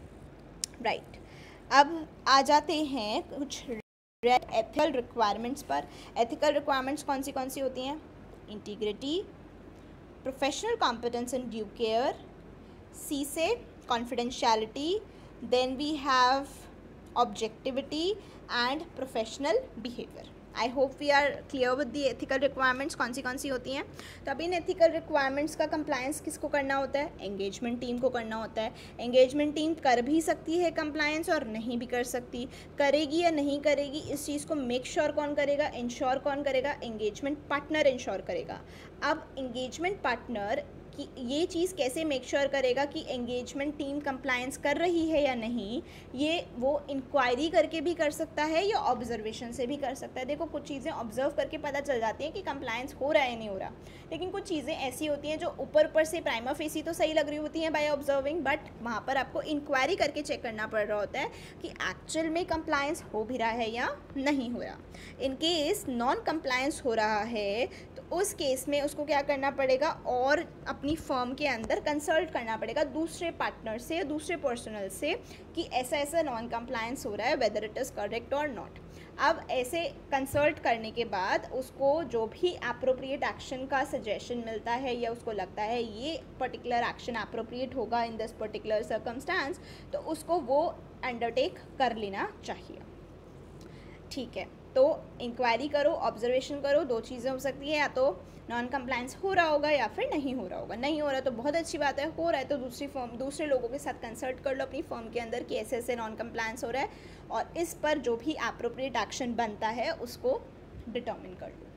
Right, अब आ जाते हैं कुछ एथिकल रिक्वायरमेंट्स पर। एथिकल रिक्वायरमेंट्स कौन सी होती हैं? Integrity, professional competence and due care, सी से confidentiality, then we have objectivity and professional behaviour. I hope we are clear with the ethical requirements कौन सी होती हैं। तो अब इन एथिकल रिक्वायरमेंट्स का कंप्लायंस किसको करना होता है? एंगेजमेंट टीम को करना होता है। एंगेजमेंट टीम कर भी सकती है कंप्लायंस और नहीं भी कर सकती। करेगी या नहीं करेगी, इस चीज़ को मेक श्योर कौन करेगा, इंश्योर कौन करेगा? एंगेजमेंट पार्टनर इंश्योर करेगा। अब एंगेजमेंट पार्टनर कि ये चीज़ कैसे मेक श्योर करेगा कि एंगेजमेंट टीम कंप्लायंस कर रही है या नहीं, ये वो इंक्वायरी करके भी कर सकता है या ऑब्जर्वेशन से भी कर सकता है। देखो, कुछ चीज़ें ऑब्जर्व करके पता चल जाती हैं कि कंप्लायंस हो रहा है नहीं हो रहा, लेकिन कुछ चीज़ें ऐसी होती हैं जो ऊपर से प्राइमा फेसी तो सही लग रही होती हैं बाय ऑब्जर्विंग, बट वहाँ पर आपको इंक्वायरी करके चेक करना पड़ रहा होता है कि एक्चुअल में कंप्लायंस हो भी रहा है या नहीं हो रहा। इन केस नॉन कंप्लायंस हो रहा है तो उस केस में उसको क्या करना पड़ेगा, और अपनी फर्म के अंदर कंसल्ट करना पड़ेगा दूसरे पार्टनर से या दूसरे पर्सनल से कि ऐसा ऐसा नॉन कंप्लायंस हो रहा है, whether it is correct or not. अब ऐसे कंसल्ट करने के बाद उसको जो भी एप्रोप्रिएट एक्शन का सजेशन मिलता है या उसको लगता है ये पर्टिकुलर एक्शन एप्रोप्रिएट होगा इन दिस पर्टिकुलर सर्कमस्टांस, तो उसको वो अंडरटेक कर लेना चाहिए। ठीक है, तो इंक्वायरी करो, ऑब्जर्वेशन करो, दो चीज़ें हो सकती है, या तो नॉन कंप्लायंस हो रहा होगा या फिर नहीं हो रहा होगा। नहीं हो रहा तो बहुत अच्छी बात है, हो रहा है तो दूसरे लोगों के साथ कंसल्ट कर लो अपनी फर्म के अंदर कि ऐसे ऐसे नॉन कंप्लायंस हो रहा है, और इस पर जो भी एप्रोप्रिएट एक्शन बनता है उसको डिटर्मिन कर लो।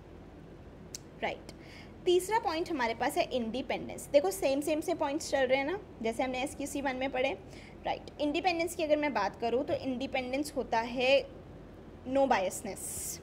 राइट, तीसरा पॉइंट हमारे पास है इंडिपेंडेंस। देखो सेम से पॉइंट्स चल रहे हैं ना, जैसे हमने SQC 1 में पढ़े। राइट, इंडिपेंडेंस की अगर मैं बात करूँ तो इंडिपेंडेंस होता है नो बायसनेस।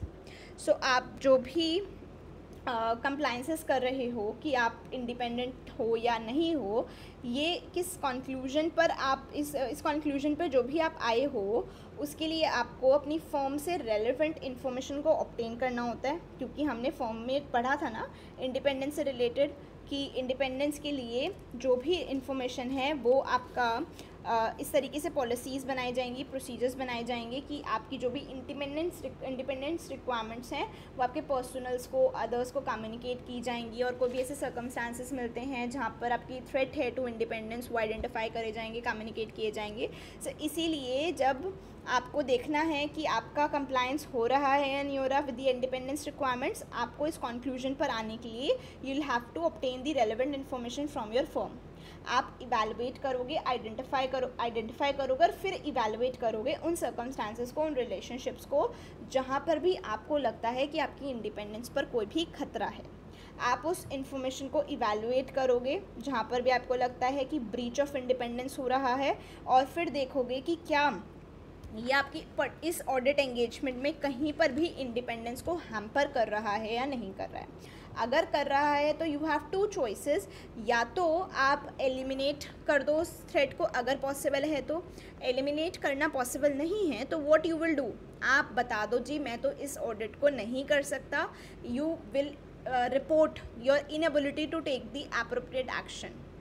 सो आप जो भी कंप्लायंसेस कर रहे हो कि आप इंडिपेंडेंट हो या नहीं हो, ये किस कंक्लूजन पर आप इस कंक्लूजन पर जो भी आप आए हो उसके लिए आपको अपनी फर्म से रेलेवेंट इन्फॉर्मेशन को ऑब्टेन करना होता है। क्योंकि हमने फर्म में पढ़ा था ना इंडिपेंडेंस से रिलेटेड कि इंडिपेंडेंस के लिए जो भी इंफॉर्मेशन है वो आपका इस तरीके से पॉलिसीज़ बनाई जाएंगी, प्रोसीजर्स बनाए जाएंगे कि आपकी जो भी इंडिपेंडेंस रिक्वायरमेंट्स हैं वो आपके पर्सनल्स को, अदर्स को कम्युनिकेट की जाएंगी। और कोई भी ऐसे सर्कमस्टांसेस मिलते हैं जहाँ पर आपकी थ्रेट है टू इंडिपेंडेंस, वो आइडेंटिफाई करे जाएंगे, कम्युनिकेट किए जाएंगे। सो इसीलिए जब आपको देखना है कि आपका कंप्लायंस हो रहा है या नहीं हो रहा विद द इंडिपेंडेंस रिक्वायरमेंट्स, आपको इस कंक्लूजन पर आने के लिए you will have to obtain the relevant information from your firm. आप इवैल्यूएट करोगे, आइडेंटिफाई करोगे और फिर इवैल्यूएट करोगे उन सर्कमस्टांसेस को, उन रिलेशनशिप्स को जहाँ पर भी आपको लगता है कि आपकी इंडिपेंडेंस पर कोई भी खतरा है। आप उस इंफॉर्मेशन को इवैल्यूएट करोगे जहाँ पर भी आपको लगता है कि ब्रीच ऑफ इंडिपेंडेंस हो रहा है, और फिर देखोगे कि क्या ये आपकी इस ऑडिट एंगेजमेंट में कहीं पर भी इंडिपेंडेंस को हैम्पर कर रहा है या नहीं कर रहा है। अगर कर रहा है तो यू हैव टू चॉइसेस, या तो आप एलिमिनेट कर दो उस थ्रेट को अगर पॉसिबल है तो। एलिमिनेट करना पॉसिबल नहीं है तो व्हाट यू विल डू, आप बता दो जी मैं तो इस ऑडिट को नहीं कर सकता। You will report your inability to take the appropriate action.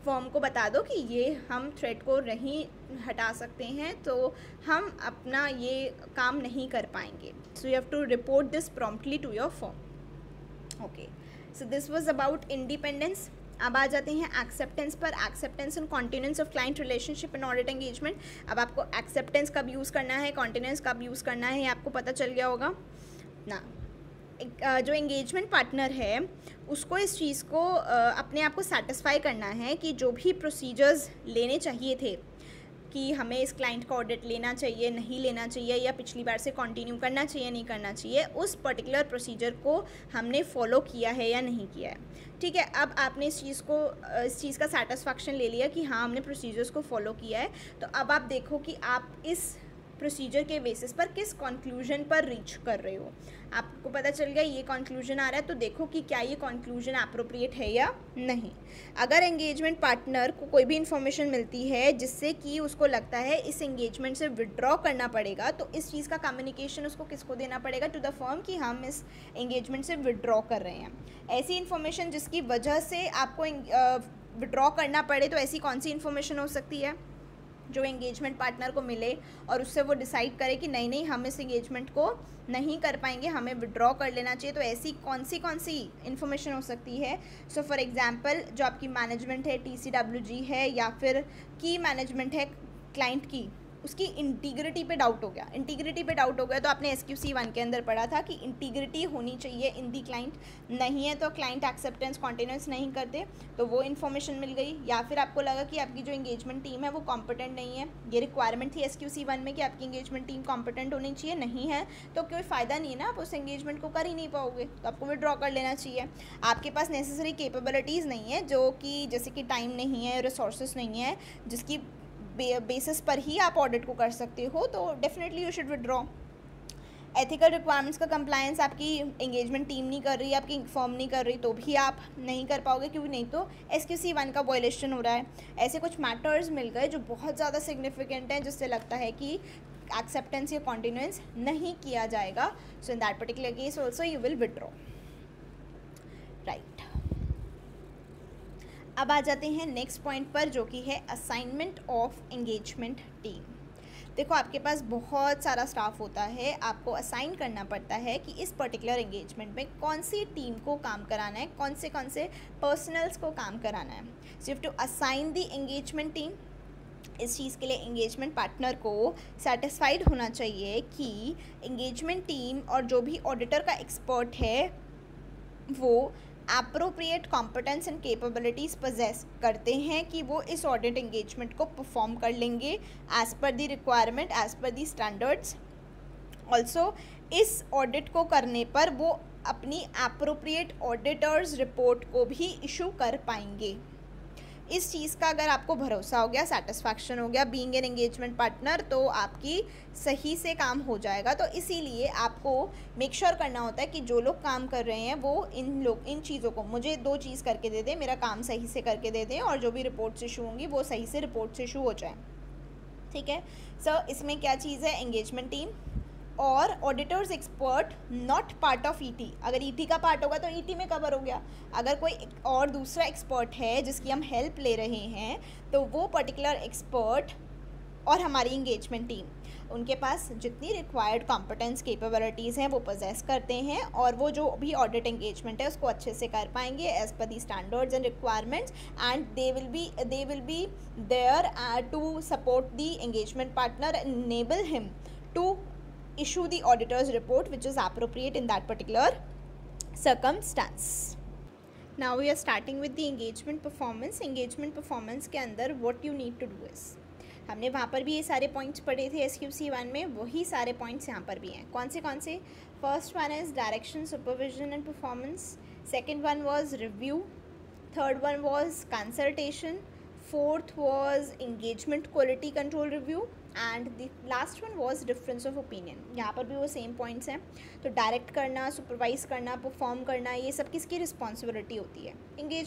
Firm को बता दो कि ये हम थ्रेड को नहीं हटा सकते हैं, तो हम अपना ये काम नहीं कर पाएंगे. So you have to report this promptly to your firm. Okay, so this was about independence. अब आ जाते हैं एक्सेप्टेंस पर. Acceptance and continuance of client relationship in audit engagement. अब आपको एक्सेप्टेंस कब यूज़ करना है, कॉन्टिन्यूंस कब यूज़ करना है, ये आपको पता चल गया होगा ना. जो एंगेजमेंट पार्टनर है उसको इस चीज़ को अपने आप को सेटिस्फाई करना है कि जो भी प्रोसीजर्स लेने चाहिए थे कि हमें इस क्लाइंट का ऑडिट लेना चाहिए, नहीं लेना चाहिए, या पिछली बार से कंटिन्यू करना चाहिए, नहीं करना चाहिए, उस पर्टिकुलर प्रोसीजर को हमने फॉलो किया है या नहीं किया है. ठीक है, अब आपने इस चीज़ का सेटिस्फैक्शन ले लिया कि हाँ हमने प्रोसीजर्स को फॉलो किया है. तो अब आप देखो कि आप इस प्रोसीजर के बेसिस पर किस कंक्लूजन पर रीच कर रहे हो. आपको पता चल गया ये कंक्लूजन आ रहा है, तो देखो कि क्या ये कंक्लूजन एप्रोप्रिएट है या नहीं. अगर एंगेजमेंट पार्टनर को कोई भी इन्फॉर्मेशन मिलती है जिससे कि उसको लगता है इस एंगेजमेंट से विड्रॉ करना पड़ेगा, तो इस चीज़ का कम्युनिकेशन उसको किसको देना पड़ेगा, टू द फर्म, कि हम इस एंगेजमेंट से विड्रॉ कर रहे हैं. ऐसी इन्फॉर्मेशन जिसकी वजह से आपको विड्रॉ करना पड़े, तो ऐसी कौन सी इन्फॉर्मेशन हो सकती है जो एंगेजमेंट पार्टनर को मिले और उससे वो डिसाइड करे कि नहीं हम इस एंगेजमेंट को नहीं कर पाएंगे, हमें विड्रॉ कर लेना चाहिए. तो ऐसी कौन सी इन्फॉर्मेशन हो सकती है. सो फॉर एग्जांपल, जो आपकी मैनेजमेंट है, TCWG है, या फिर की मैनेजमेंट है क्लाइंट की, उसकी इंटीग्रिटी पे डाउट हो गया. इंटीग्रिटी पे डाउट हो गया तो आपने SQC 1 के अंदर पढ़ा था कि इंटीग्रिटी होनी चाहिए इन दी क्लाइंट. नहीं है तो क्लाइंट एक्सेप्टेंस कॉन्टिन्यूस नहीं करते, तो वो इन्फॉर्मेशन मिल गई. या फिर आपको लगा कि आपकी जो एंगेजमेंट टीम है वो कॉम्पिटेंट नहीं है, ये रिक्वायरमेंट थी SQC 1 में कि आपकी एंगेजमेंट टीम कॉम्पिटेंट होनी चाहिए, नहीं है तो कोई फ़ायदा नहीं है ना, आप उस एंगेजमेंट को कर ही नहीं पाओगे, तो आपको विड्रॉ कर लेना चाहिए. आपके पास नेसेसरी कैपेबिलिटीज़ नहीं है, जो कि जैसे कि टाइम नहीं है, रिसोर्सेज नहीं है, जिसकी बेसिस पर ही आप ऑडिट को कर सकते हो, तो definitely you should withdraw. Ethical requirements का कंप्लायंस आपकी एंगेजमेंट टीम नहीं कर रही, आपकी फर्म नहीं कर रही, तो भी आप नहीं कर पाओगे, क्योंकि नहीं तो SQC 1 का वायलेशन हो रहा है. ऐसे कुछ मैटर्स मिल गए जो बहुत ज़्यादा सिग्निफिकेंट हैं, जिससे लगता है कि एक्सेप्टेंस या कॉन्टिन्यूएंस नहीं किया जाएगा. So in that particular case also you will withdraw. Right, अब आ जाते हैं नेक्स्ट पॉइंट पर, जो कि है असाइनमेंट ऑफ एंगेजमेंट टीम. देखो, आपके पास बहुत सारा स्टाफ होता है, आपको असाइन करना पड़ता है कि इस पर्टिकुलर एंगेजमेंट में कौन सी टीम को काम कराना है, कौन से पर्सनल्स को काम कराना है. So you have to assign the engagement team. इस चीज़ के लिए एंगेजमेंट पार्टनर को सेटिस्फाइड होना चाहिए कि एंगेजमेंट टीम और जो भी ऑडिटर का एक्सपर्ट है वो appropriate competence and capabilities possess करते हैं कि वो इस ऑडिट एंगेजमेंट को परफॉर्म कर लेंगे as per the requirement, as per the standards. Also इस ऑडिट को करने पर वो अपनी एप्रोप्रिएट ऑडिटर्स रिपोर्ट को भी इशू कर पाएंगे. इस चीज़ का अगर आपको भरोसा हो गया, सेटिस्फैक्शन हो गया बीइंग एन एंगेजमेंट पार्टनर, तो आपकी सही से काम हो जाएगा. तो इसीलिए आपको मेक श्योर करना होता है कि जो लोग काम कर रहे हैं वो इन चीज़ों को, मुझे 2 चीज़ करके दे दें, मेरा काम सही से करके दे दें, और जो भी रिपोर्ट्स इशू होंगी वो सही से रिपोर्ट्स इशू हो जाए. ठीक है. सो इसमें क्या चीज़ है, एंगेजमेंट टीम और auditors expert not part of ET. अगर ET का पार्ट होगा तो ET में कवर हो गया. अगर कोई और दूसरा एक्सपर्ट है जिसकी हम हेल्प ले रहे हैं, तो वो पर्टिकुलर एक्सपर्ट और हमारी एंगेजमेंट टीम, उनके पास जितनी रिक्वायर्ड कॉम्पिटेंस कैपेबिलिटीज़ हैं वो पोजेस करते हैं, और वो जो भी ऑडिट एंगेजमेंट है उसको अच्छे से कर पाएंगे as per the standards and requirements, and they will be there to support the engagement partner and enable him to issue the auditor's report which is appropriate in that particular circumstance. Now we are starting with the engagement performance. Engagement performance के अंदर what you need to do is, हमने वहाँ पर भी ये सारे points पढ़े थे SQC 1 में, वही सारे पॉइंट्स यहाँ पर भी हैं. कौन से? First one is direction, supervision and performance. Second one was review. Third one was consultation. Fourth was engagement quality control review, and the last one was difference of opinion. यहाँ पर भी वो सेम पॉइंट्स हैं. तो करना, supervise करना, perform करना, ये सब किसकी रिस्पॉन्सिबिलिटी होती है?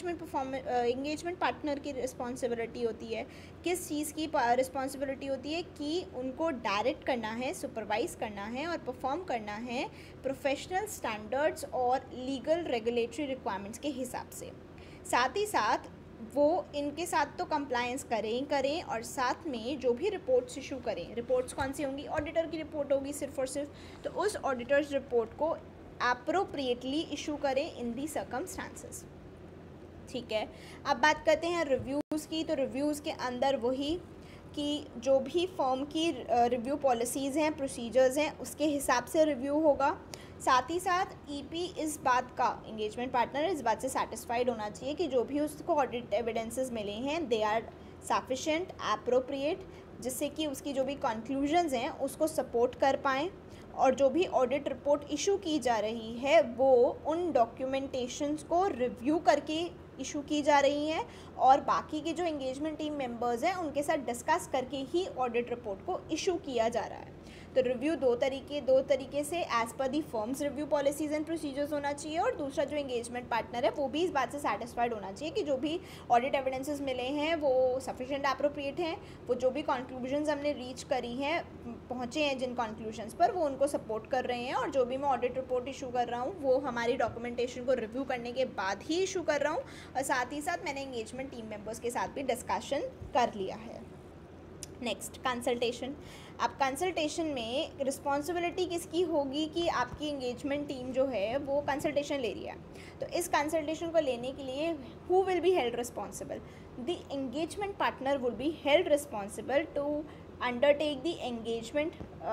एंगेजमेंट पार्टनर की रिस्पॉन्सिबिलिटी होती है. किस चीज़ की रिस्पॉन्सिबिलिटी होती है? कि उनको डायरेक्ट करना है, सुपरवाइज करना है और परफॉर्म करना है प्रोफेशनल स्टैंडर्ड्स और लीगल रेगुलेटरी रिक्वायरमेंट्स के हिसाब से. साथ ही साथ वो इनके साथ तो कंप्लायंस करें और साथ में जो भी रिपोर्ट्स इशू करें, रिपोर्ट्स कौन सी होंगी, ऑडिटर की रिपोर्ट होगी सिर्फ और सिर्फ, तो उस ऑडिटर्स रिपोर्ट को एप्रोप्रिएटली इशू करें इन दी सर्कमस्टांसेस। ठीक है, अब बात करते हैं रिव्यूज़ की। तो रिव्यूज़ के अंदर वही कि जो भी फर्म की रिव्यू पॉलिसीज़ हैं, प्रोसीजर्स हैं, उसके हिसाब से रिव्यू होगा। साथ ही साथ ईपी इस बात का, एंगेजमेंट पार्टनर इस बात से सेटिस्फाइड होना चाहिए कि जो भी उसको ऑडिट एविडेंसेस मिले हैं दे आर सफिशेंट, एप्रोप्रिएट, जिससे कि उसकी जो भी कंक्लूजन्स हैं उसको सपोर्ट कर पाएँ, और जो भी ऑडिट रिपोर्ट इशू की जा रही है वो उन डॉक्यूमेंटेशंस को रिव्यू करके इशू की जा रही हैं, और बाकी के जो एंगेजमेंट टीम मेंबर्स हैं उनके साथ डिस्कस करके ही ऑडिट रिपोर्ट को इशू किया जा रहा है। तो रिव्यू दो तरीके से as per the firms review policies and procedures होना चाहिए, और दूसरा जो एंगेजमेंट पार्टनर है वो भी इस बात से सेटिस्फाइड होना चाहिए कि जो भी ऑडिट एविडेंसेस मिले हैं वो सफिशिएंट, एप्रोप्रिएट हैं, वो जो भी कंक्लूजन्स हमने रीच करी हैं, पहुँचे हैं जिन कंक्लूजन्स पर, वो उनको सपोर्ट कर रहे हैं, और जो भी मैं ऑडिट रिपोर्ट इशू कर रहा हूँ वो हमारी डॉक्यूमेंटेशन को रिव्यू करने के बाद ही इशू कर रहा हूँ, और साथ ही साथ मैंने एंगेजमेंट टीम मेंबर्स के साथ भी डिस्कशन कर लिया है। Next, consultation. अब कंसल्टेशन में रिस्पॉन्सिबिलिटी किसकी होगी कि आपकी एंगेजमेंट टीम जो है वो कंसल्टेशन ले रही है, तो इस कंसल्टेशन को लेने के लिए who will be held responsible? The engagement partner will be held responsible to undertake the engagement,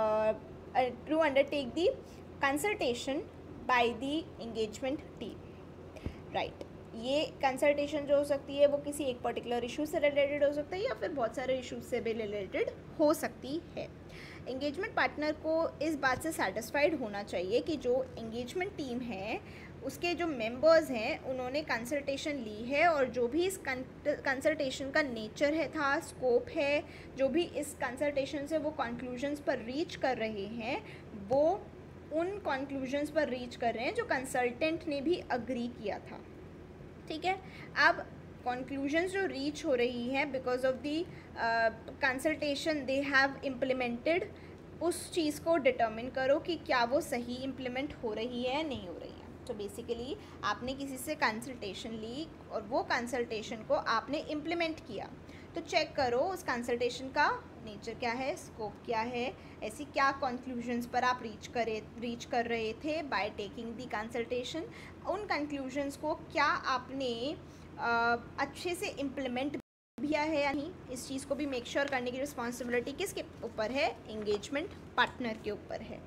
to undertake the consultation by the engagement team. Right, ये कंसल्टेशन जो हो सकती है वो किसी एक पर्टिकुलर इशू से रिलेटेड हो सकता है या फिर बहुत सारे इशूज से भी रिलेटेड हो सकती है। एंगेजमेंट पार्टनर को इस बात से सेटिस्फाइड होना चाहिए कि जो एंगेजमेंट टीम है उसके जो मेंबर्स हैं उन्होंने कंसल्टेशन ली है, और जो भी इस कंसल्टेशन का नेचर है था, स्कोप है, जो भी इस कंसल्टेशन से वो कंक्लूजन्स पर रीच कर रहे हैं वो उन कंक्लूजन्स पर रीच कर रहे हैं जो कंसल्टेंट ने भी अग्री किया था। ठीक है, अब कंक्लूजन्स जो रीच हो रही हैं because of the consultation they have implemented, उस चीज़ को डिटर्मिन करो कि क्या वो सही इम्प्लीमेंट हो रही है या नहीं हो रही है। तो बेसिकली आपने किसी से कंसल्टेशन ली और वो कंसल्टेशन को आपने इम्प्लीमेंट किया, तो चेक करो उस कंसल्टेशन का नेचर क्या है, स्कोप क्या है, ऐसी क्या कंक्लूजन्स पर आप रीच कर रहे थे बाय टेकिंग दी कंसल्टेशन, उन कंक्लूजन्स को क्या आपने अच्छे से इम्प्लीमेंट किया है या नहीं, इस चीज़ को भी मेक श्योर करने की रिस्पॉन्सिबिलिटी किसके ऊपर है? एंगेजमेंट पार्टनर के ऊपर है।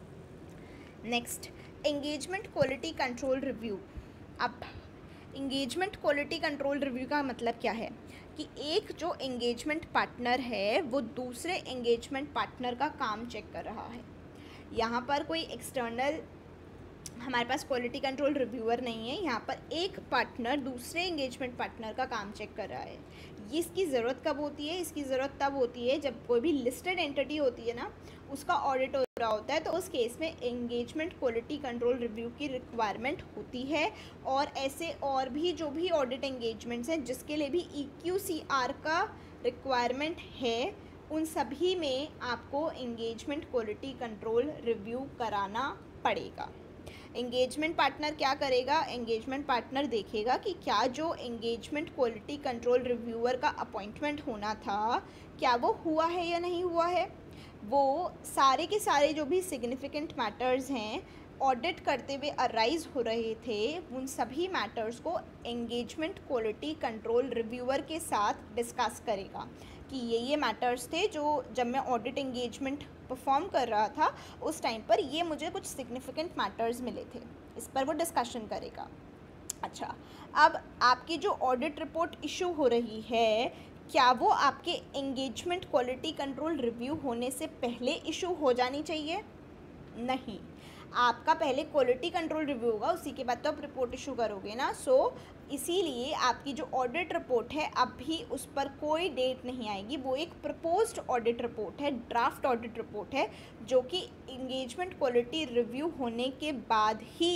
Next, engagement quality control review. अब एंगेजमेंट क्वालिटी कंट्रोल रिव्यू का मतलब क्या है कि एक जो एंगेजमेंट पार्टनर है वो दूसरे एंगेजमेंट पार्टनर का काम चेक कर रहा है। यहाँ पर कोई एक्सटर्नल हमारे पास क्वालिटी कंट्रोल रिव्यूअर नहीं है, यहाँ पर एक पार्टनर दूसरे एंगेजमेंट पार्टनर का काम चेक कर रहा है। ये इसकी ज़रूरत कब होती है? इसकी ज़रूरत तब होती है जब कोई भी लिस्टेड एंटिटी होती है ना, उसका ऑडिट हो रहा होता है, तो उस केस में एंगेजमेंट क्वालिटी कंट्रोल रिव्यू की रिक्वायरमेंट होती है। और ऐसे और भी जो भी ऑडिट एंगेजमेंट्स हैं जिसके लिए भी EQCR का रिक्वायरमेंट है, उन सभी में आपको एंगेजमेंट क्वालिटी कंट्रोल रिव्यू कराना पड़ेगा। एंगेजमेंट पार्टनर क्या करेगा? एंगेजमेंट पार्टनर देखेगा कि क्या जो एंगेजमेंट क्वालिटी कंट्रोल रिव्यूअर का अपॉइंटमेंट होना था क्या वो हुआ है या नहीं हुआ है। वो सारे के सारे जो भी सिग्निफिकेंट मैटर्स हैं ऑडिट करते हुए अराइज हो रहे थे, उन सभी मैटर्स को एंगेजमेंट क्वालिटी कंट्रोल रिव्यूअर के साथ डिस्कस करेगा कि ये मैटर्स थे जो जब मैं ऑडिट एंगेजमेंट परफॉर्म कर रहा था उस टाइम पर ये मुझे कुछ सिग्निफिकेंट मैटर्स मिले थे, इस पर वो डिस्कशन करेगा। अच्छा, अब आपकी जो ऑडिट रिपोर्ट इशू हो रही है क्या वो आपके एंगेजमेंट क्वालिटी कंट्रोल रिव्यू होने से पहले इशू हो जानी चाहिए? नहीं, आपका पहले क्वालिटी कंट्रोल रिव्यू होगा, उसी के बाद तो आप रिपोर्ट इशू करोगे ना। सो इसीलिए आपकी जो ऑडिट रिपोर्ट है अभी उस पर कोई डेट नहीं आएगी, वो एक प्रपोज्ड ऑडिट रिपोर्ट है, ड्राफ्ट ऑडिट रिपोर्ट है, जो कि एंगेजमेंट क्वालिटी रिव्यू होने के बाद ही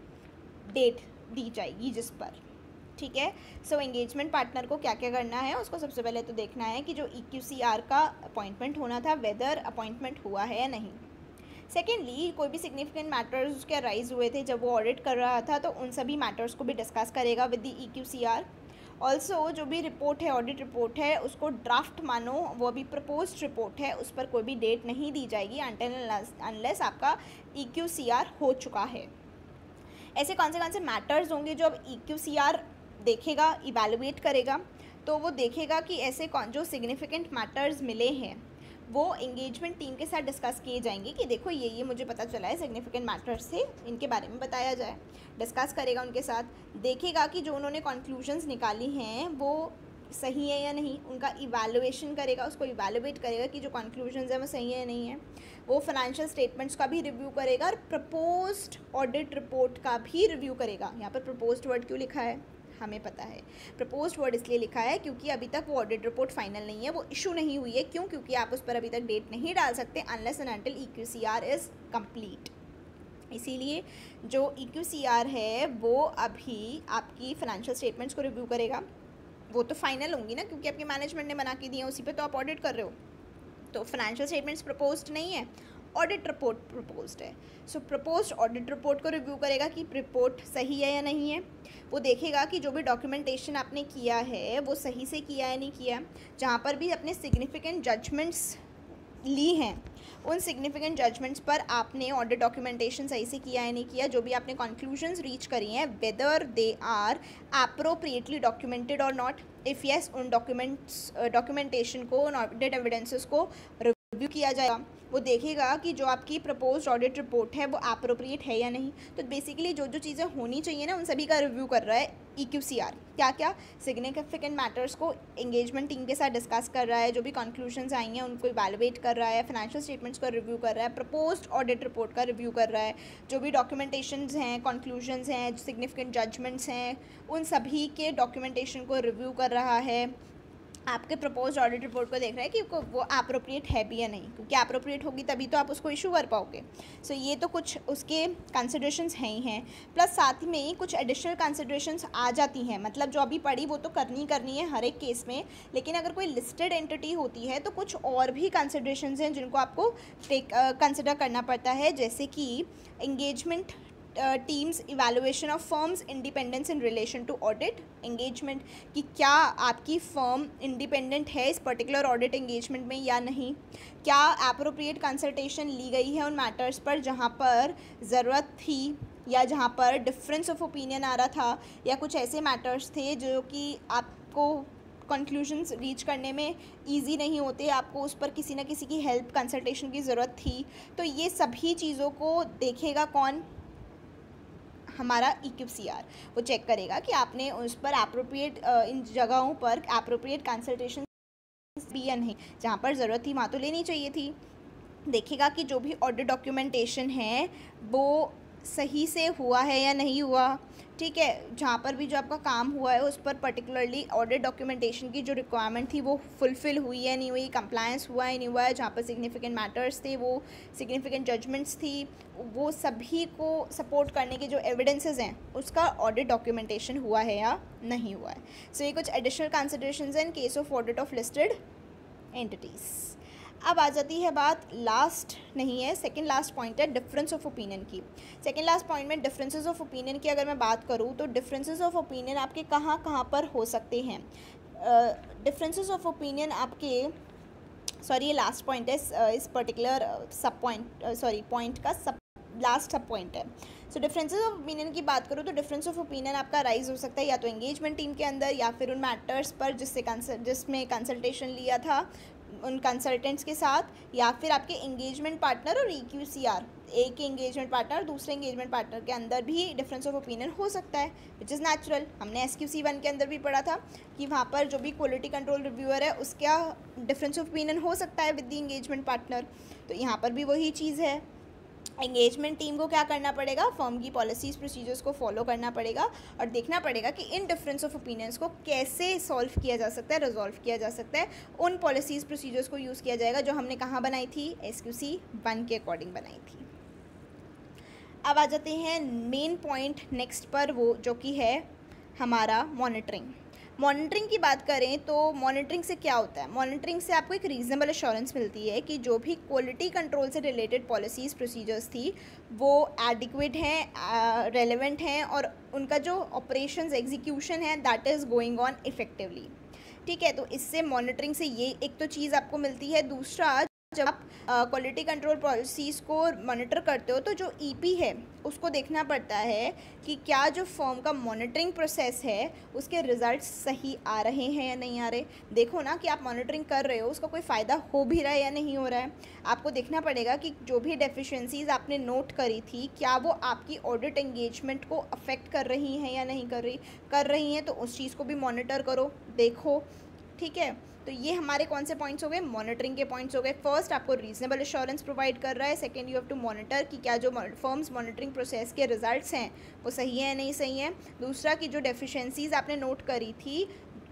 डेट दी जाएगी जिस पर। ठीक है, सो एंगेजमेंट पार्टनर को क्या क्या करना है, उसको सबसे पहले तो देखना है कि जो EQCR का अपॉइंटमेंट होना था वेदर अपॉइंटमेंट हुआ है या नहीं। सेकेंडली, कोई भी सिग्निफिकेंट मैटर्स उसके राइज हुए थे जब वो ऑडिट कर रहा था, तो उन सभी मैटर्स को भी डिस्कस करेगा विद द EQCR। ऑल्सो जो भी रिपोर्ट है, ऑडिट रिपोर्ट है, उसको ड्राफ्ट मानो, वो अभी प्रपोज्ड रिपोर्ट है, उस पर कोई भी डेट नहीं दी जाएगी अनटिल अनलेस आपका EQCR हो चुका है। ऐसे कौन से मैटर्स होंगे जो अब EQCR देखेगा, इवैल्यूएट करेगा? तो वो देखेगा कि ऐसे जो सिग्निफिकेंट मैटर्स मिले हैं वो एंगेजमेंट टीम के साथ डिस्कस किए जाएंगे कि देखो ये मुझे पता चला है, सिग्निफिकेंट मैटर्स थे, इनके बारे में बताया जाए। डिस्कस करेगा उनके साथ, देखेगा कि जो उन्होंने कंक्लूजन्स निकाली हैं वो सही है या नहीं, उनका इवैल्यूएशन करेगा, उसको इवैल्यूएट करेगा कि जो कंक्लूजन्स हैं वो सही है या नहीं है। वो फाइनेंशियल स्टेटमेंट्स का भी रिव्यू करेगा और प्रपोज्ड ऑडिट रिपोर्ट का भी रिव्यू करेगा। यहाँ पर प्रपोज्ड वर्ड क्यों लिखा है हमें पता है, प्रपोज्ड वर्ड इसलिए लिखा है क्योंकि अभी तक वो ऑडिट रिपोर्ट फाइनल नहीं है, वो इशू नहीं हुई है। क्यों? क्योंकि आप उस पर अभी तक डेट नहीं डाल सकते unless and until EQCR is complete. इसीलिए जो EQCR है वो अभी आपकी फाइनेंशियल स्टेटमेंट्स को रिव्यू करेगा। वो तो फाइनल होंगी ना, क्योंकि आपकी मैनेजमेंट ने बना के दिए हैं, उसी पे तो आप ऑडिट कर रहे हो। तो फाइनेंशियल स्टेटमेंट्स प्रपोज्ड नहीं है, ऑडिट रिपोर्ट प्रपोज्ड है। सो प्रपोज्ड ऑडिट रिपोर्ट को रिव्यू करेगा कि रिपोर्ट सही है या नहीं है। वो देखेगा कि जो भी डॉक्यूमेंटेशन आपने किया है वो सही से किया है नहीं किया। जहाँ पर भी अपने सिग्निफिकेंट जजमेंट्स ली हैं उन सिग्निफिकेंट जजमेंट्स पर आपने ऑडिट डॉक्यूमेंटेशन सही से किया है नहीं किया। जो भी आपने कंक्लूजन्स रीच करी हैं whether they are appropriately documented और नॉट। इफ़ येस, उन डॉक्यूमेंटेशन को, उन ऑडिट एविडेंसेस को रिव्यू किया जाएगा। वो देखेगा कि जो आपकी प्रपोज्ड ऑडिट रिपोर्ट है वो एप्रोप्रिएट है या नहीं। तो बेसिकली जो चीज़ें होनी चाहिए ना उन सभी का रिव्यू कर रहा है EQCR। क्या क्या सिग्निफिकेंट मैटर्स को एंगेजमेंट टीम के साथ डिस्कस कर रहा है, जो भी कंक्लूजन्स आई हैं उनको इवैल्यूएट कर रहा है, फाइनेंशियल स्टेटमेंट्स का रिव्यू कर रहा है, प्रपोज्ड ऑडिट रिपोर्ट का रिव्यू कर रहा है, जो भी डॉक्यूमेंटेशंस हैं, कंक्लूजन्स हैं, सिग्निफिकेंट जजमेंट्स हैं, उन सभी के डॉक्यूमेंटेशन को रिव्यू कर रहा है। आपके प्रपोज्ड ऑडिट रिपोर्ट को देख रहा है कि वो एप्रोप्रिएट है भी या नहीं, क्योंकि एप्रोप्रिएट होगी तभी तो आप उसको इशू कर पाओगे। सो ये तो कुछ उसके कंसिडरेशंस हैं ही हैं, प्लस साथ में ही कुछ एडिशनल कंसिडरेशंस आ जाती हैं। मतलब जो अभी पढ़ी वो तो करनी है हर एक केस में, लेकिन अगर कोई लिस्टेड एंटिटी होती है तो कुछ और भी कंसिडरेशंस हैं जिनको आपको कंसिडर करना पड़ता है, जैसे कि engagement teams evaluation of firms independence in relation to audit engagement, कि क्या आपकी फर्म इंडिपेंडेंट है इस पर्टिकुलर ऑडिट एंगेजमेंट में या नहीं, क्या एप्रोप्रिएट कंसल्टेशन ली गई है उन मैटर्स पर जहाँ पर ज़रूरत थी या जहाँ पर डिफरेंस ऑफ ओपिनियन आ रहा था, या कुछ ऐसे मैटर्स थे जो कि आपको कंक्लूजन्स रीच करने में इजी नहीं होते, आपको उस पर किसी न किसी की हेल्प कंसल्टेशन की ज़रूरत थी। तो ये सभी चीज़ों को देखेगा कौन? हमारा EQCR। वो चेक करेगा कि आपने उस पर एप्रोप्रिएट इन जगहों पर एप्रोप्रिएट कंसल्टेशन भी या नहीं, जहाँ पर ज़रूरत थी वहाँ तो लेनी चाहिए थी। देखेगा कि जो भी ऑडिट डॉक्यूमेंटेशन है वो सही से हुआ है या नहीं हुआ, ठीक है। जहाँ पर भी जो आपका काम हुआ है उस पर पर्टिकुलरली ऑडिट डॉक्यूमेंटेशन की जो रिक्वायरमेंट थी वो फुलफ़िल हुई है नहीं हुई, कंप्लायंस हुआ है नहीं हुआ है, जहाँ पर सिग्निफिकेंट मैटर्स थे, वो सिग्निफिकेंट जजमेंट्स थी, वो सभी को सपोर्ट करने के जो एविडेंसेस हैं उसका ऑडिट डॉक्यूमेंटेशन हुआ है या नहीं हुआ है। सो ये कुछ एडिशनल कंसिडरेशंस हैं in case of audit of listed entities. अब आ जाती है बात, लास्ट नहीं है, सेकंड लास्ट पॉइंट है डिफरेंस ऑफ ओपिनियन की। सेकंड लास्ट पॉइंट में डिफरेंसेस ऑफ ओपिनियन की अगर मैं बात करूँ तो डिफरेंसेस ऑफ ओपिनियन आपके कहाँ कहाँ पर हो सकते हैं। डिफरेंसेस ऑफ ओपिनियन आपके, सॉरी ये लास्ट पॉइंट है इस पर्टिकुलर सब पॉइंट पॉइंट का लास्ट सब पॉइंट है। सो डिफरेंसेस ऑफ ओपिनियन की बात करूँ तो डिफरेंस ऑफ ओपिनियन आपका राइज हो सकता है या तो एंगेजमेंट टीम के अंदर या फिर उन मैटर्स पर जिसमें कंसल्टेशन लिया था उन कंसल्टेंट्स के साथ, या फिर आपके एंगेजमेंट पार्टनर और EQCR, एक एंगेजमेंट पार्टनर दूसरे एंगेजमेंट पार्टनर के अंदर भी डिफरेंस ऑफ ओपिनियन हो सकता है, विच इज़ नेचुरल। हमने SQC1 के अंदर भी पढ़ा था कि वहाँ पर जो भी क्वालिटी कंट्रोल रिव्यूअर है उसका डिफरेंस ऑफ ओपिनियन हो सकता है विद द एंगेजमेंट पार्टनर। तो यहाँ पर भी वही चीज़ है, एंगेजमेंट टीम को क्या करना पड़ेगा, फर्म की पॉलिसीज़ प्रोसीजर्स को फॉलो करना पड़ेगा और देखना पड़ेगा कि इन डिफरेंस ऑफ ओपिनियंस को कैसे सॉल्व किया जा सकता है, रिजॉल्व किया जा सकता है। उन पॉलिसीज़ प्रोसीजर्स को यूज़ किया जाएगा जो हमने कहाँ बनाई थी, SQC1 के अकॉर्डिंग बनाई थी। अब आ जाते हैं मेन पॉइंट नेक्स्ट पर, वो जो कि है हमारा मॉनिटरिंग। मॉनिटरिंग की बात करें तो मॉनिटरिंग से क्या होता है? मॉनिटरिंग से आपको एक रीजनेबल एश्योरेंस मिलती है कि जो भी क्वालिटी कंट्रोल से रिलेटेड पॉलिसीज़ प्रोसीजर्स थी वो एडिक्वेट हैं, रेलेवेंट हैं और उनका जो ऑपरेशंस एग्जीक्यूशन है that is going on effectively. ठीक है, तो इससे मॉनिटरिंग से ये एक तो चीज़ आपको मिलती है। दूसरा, जब आप क्वालिटी कंट्रोल पॉलिसीज़ को मॉनिटर करते हो तो जो ईपी है उसको देखना पड़ता है कि क्या जो फर्म का मॉनिटरिंग प्रोसेस है उसके रिजल्ट्स सही आ रहे हैं या नहीं आ रहे। देखो ना कि आप मॉनिटरिंग कर रहे हो उसका कोई फ़ायदा हो भी रहा है या नहीं हो रहा है। आपको देखना पड़ेगा कि जो भी डेफिशिएंसीज आपने नोट करी थी क्या वो आपकी ऑडिट एंगेजमेंट को अफेक्ट कर रही हैं या नहीं कर रही हैं, तो उस चीज़ को भी मॉनिटर करो, देखो। ठीक है, तो ये हमारे कौन से पॉइंट्स हो गए? मॉनिटरिंग के पॉइंट्स हो गए। फर्स्ट, आपको रीजनेबल एश्योरेंस प्रोवाइड कर रहा है। Second, you have to monitor कि क्या जो फर्म्स मॉनिटरिंग प्रोसेस के रिजल्ट्स हैं वो सही है या नहीं सही है। दूसरा, कि जो डेफिशिएंसीज आपने नोट करी थी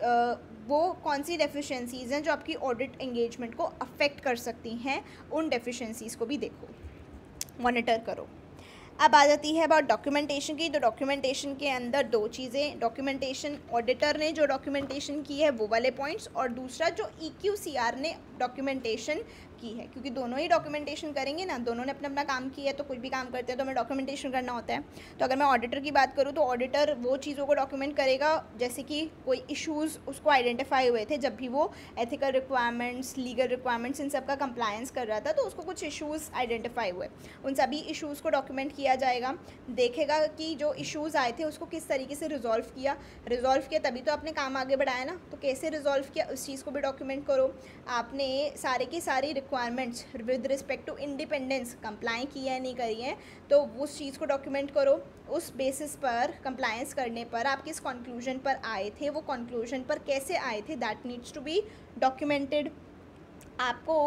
वो कौन सी डेफिशिएंसीज हैं जो आपकी ऑडिट एंगेजमेंट को अफेक्ट कर सकती हैं, उन डेफिशिएंसीज को भी देखो, मॉनिटर करो। अब आ जाती है अबाउट डॉक्यूमेंटेशन की। तो डॉक्यूमेंटेशन के अंदर दो चीज़ें, डॉक्यूमेंटेशन ऑडिटर ने जो डॉक्यूमेंटेशन की है वो वाले पॉइंट्स, और दूसरा जो EQCR ने डॉक्यूमेंटेशन की है, क्योंकि दोनों ही डॉक्यूमेंटेशन करेंगे ना, दोनों ने अपना अपना काम किया है, तो कुछ भी काम करते हैं तो हमें डॉक्यूमेंटेशन करना होता है। तो अगर मैं ऑडिटर की बात करूँ तो ऑडिटर वो चीज़ों को डॉक्यूमेंट करेगा जैसे कि कोई इश्यूज़ उसको आइडेंटिफाई हुए थे जब भी वो एथिकल रिक्वायरमेंट्स, लीगल रिक्वायरमेंट्स, इन सब का कंप्लायंस कर रहा था, तो उसको कुछ इश्यूज़ आइडेंटिफाई हुए, उन सभी इश्यूज़ को डॉक्यूमेंट किया जाएगा। देखेगा कि जो इश्यूज़ आए थे उसको किस तरीके से रिजॉल्व किया तभी तो आपने काम आगे बढ़ाया ना, तो कैसे रिजॉल्व किया उस चीज़ को भी डॉक्यूमेंट करो। आपने सारे की सारी requirements with respect to independence comply की है नहीं करी है, तो उस चीज़ को डॉक्यूमेंट करो। उस बेसिस पर कंप्लायंस करने पर आप किस कंक्लूजन पर आए थे, वो कंक्लूजन पर कैसे आए थे, that needs to be documented. आपको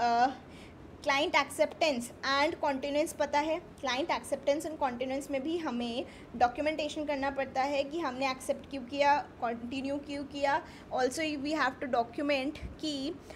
क्लाइंट एक्सेप्टेंस एंड कॉन्टिन्यूंस पता है। क्लाइंट एक्सेप्टेंस एंड कॉन्टिन्यूंस में भी हमें डॉक्यूमेंटेशन करना पड़ता है कि हमने एक्सेप्ट क्यों किया, कंटिन्यू क्यों किया। Also we have to document कि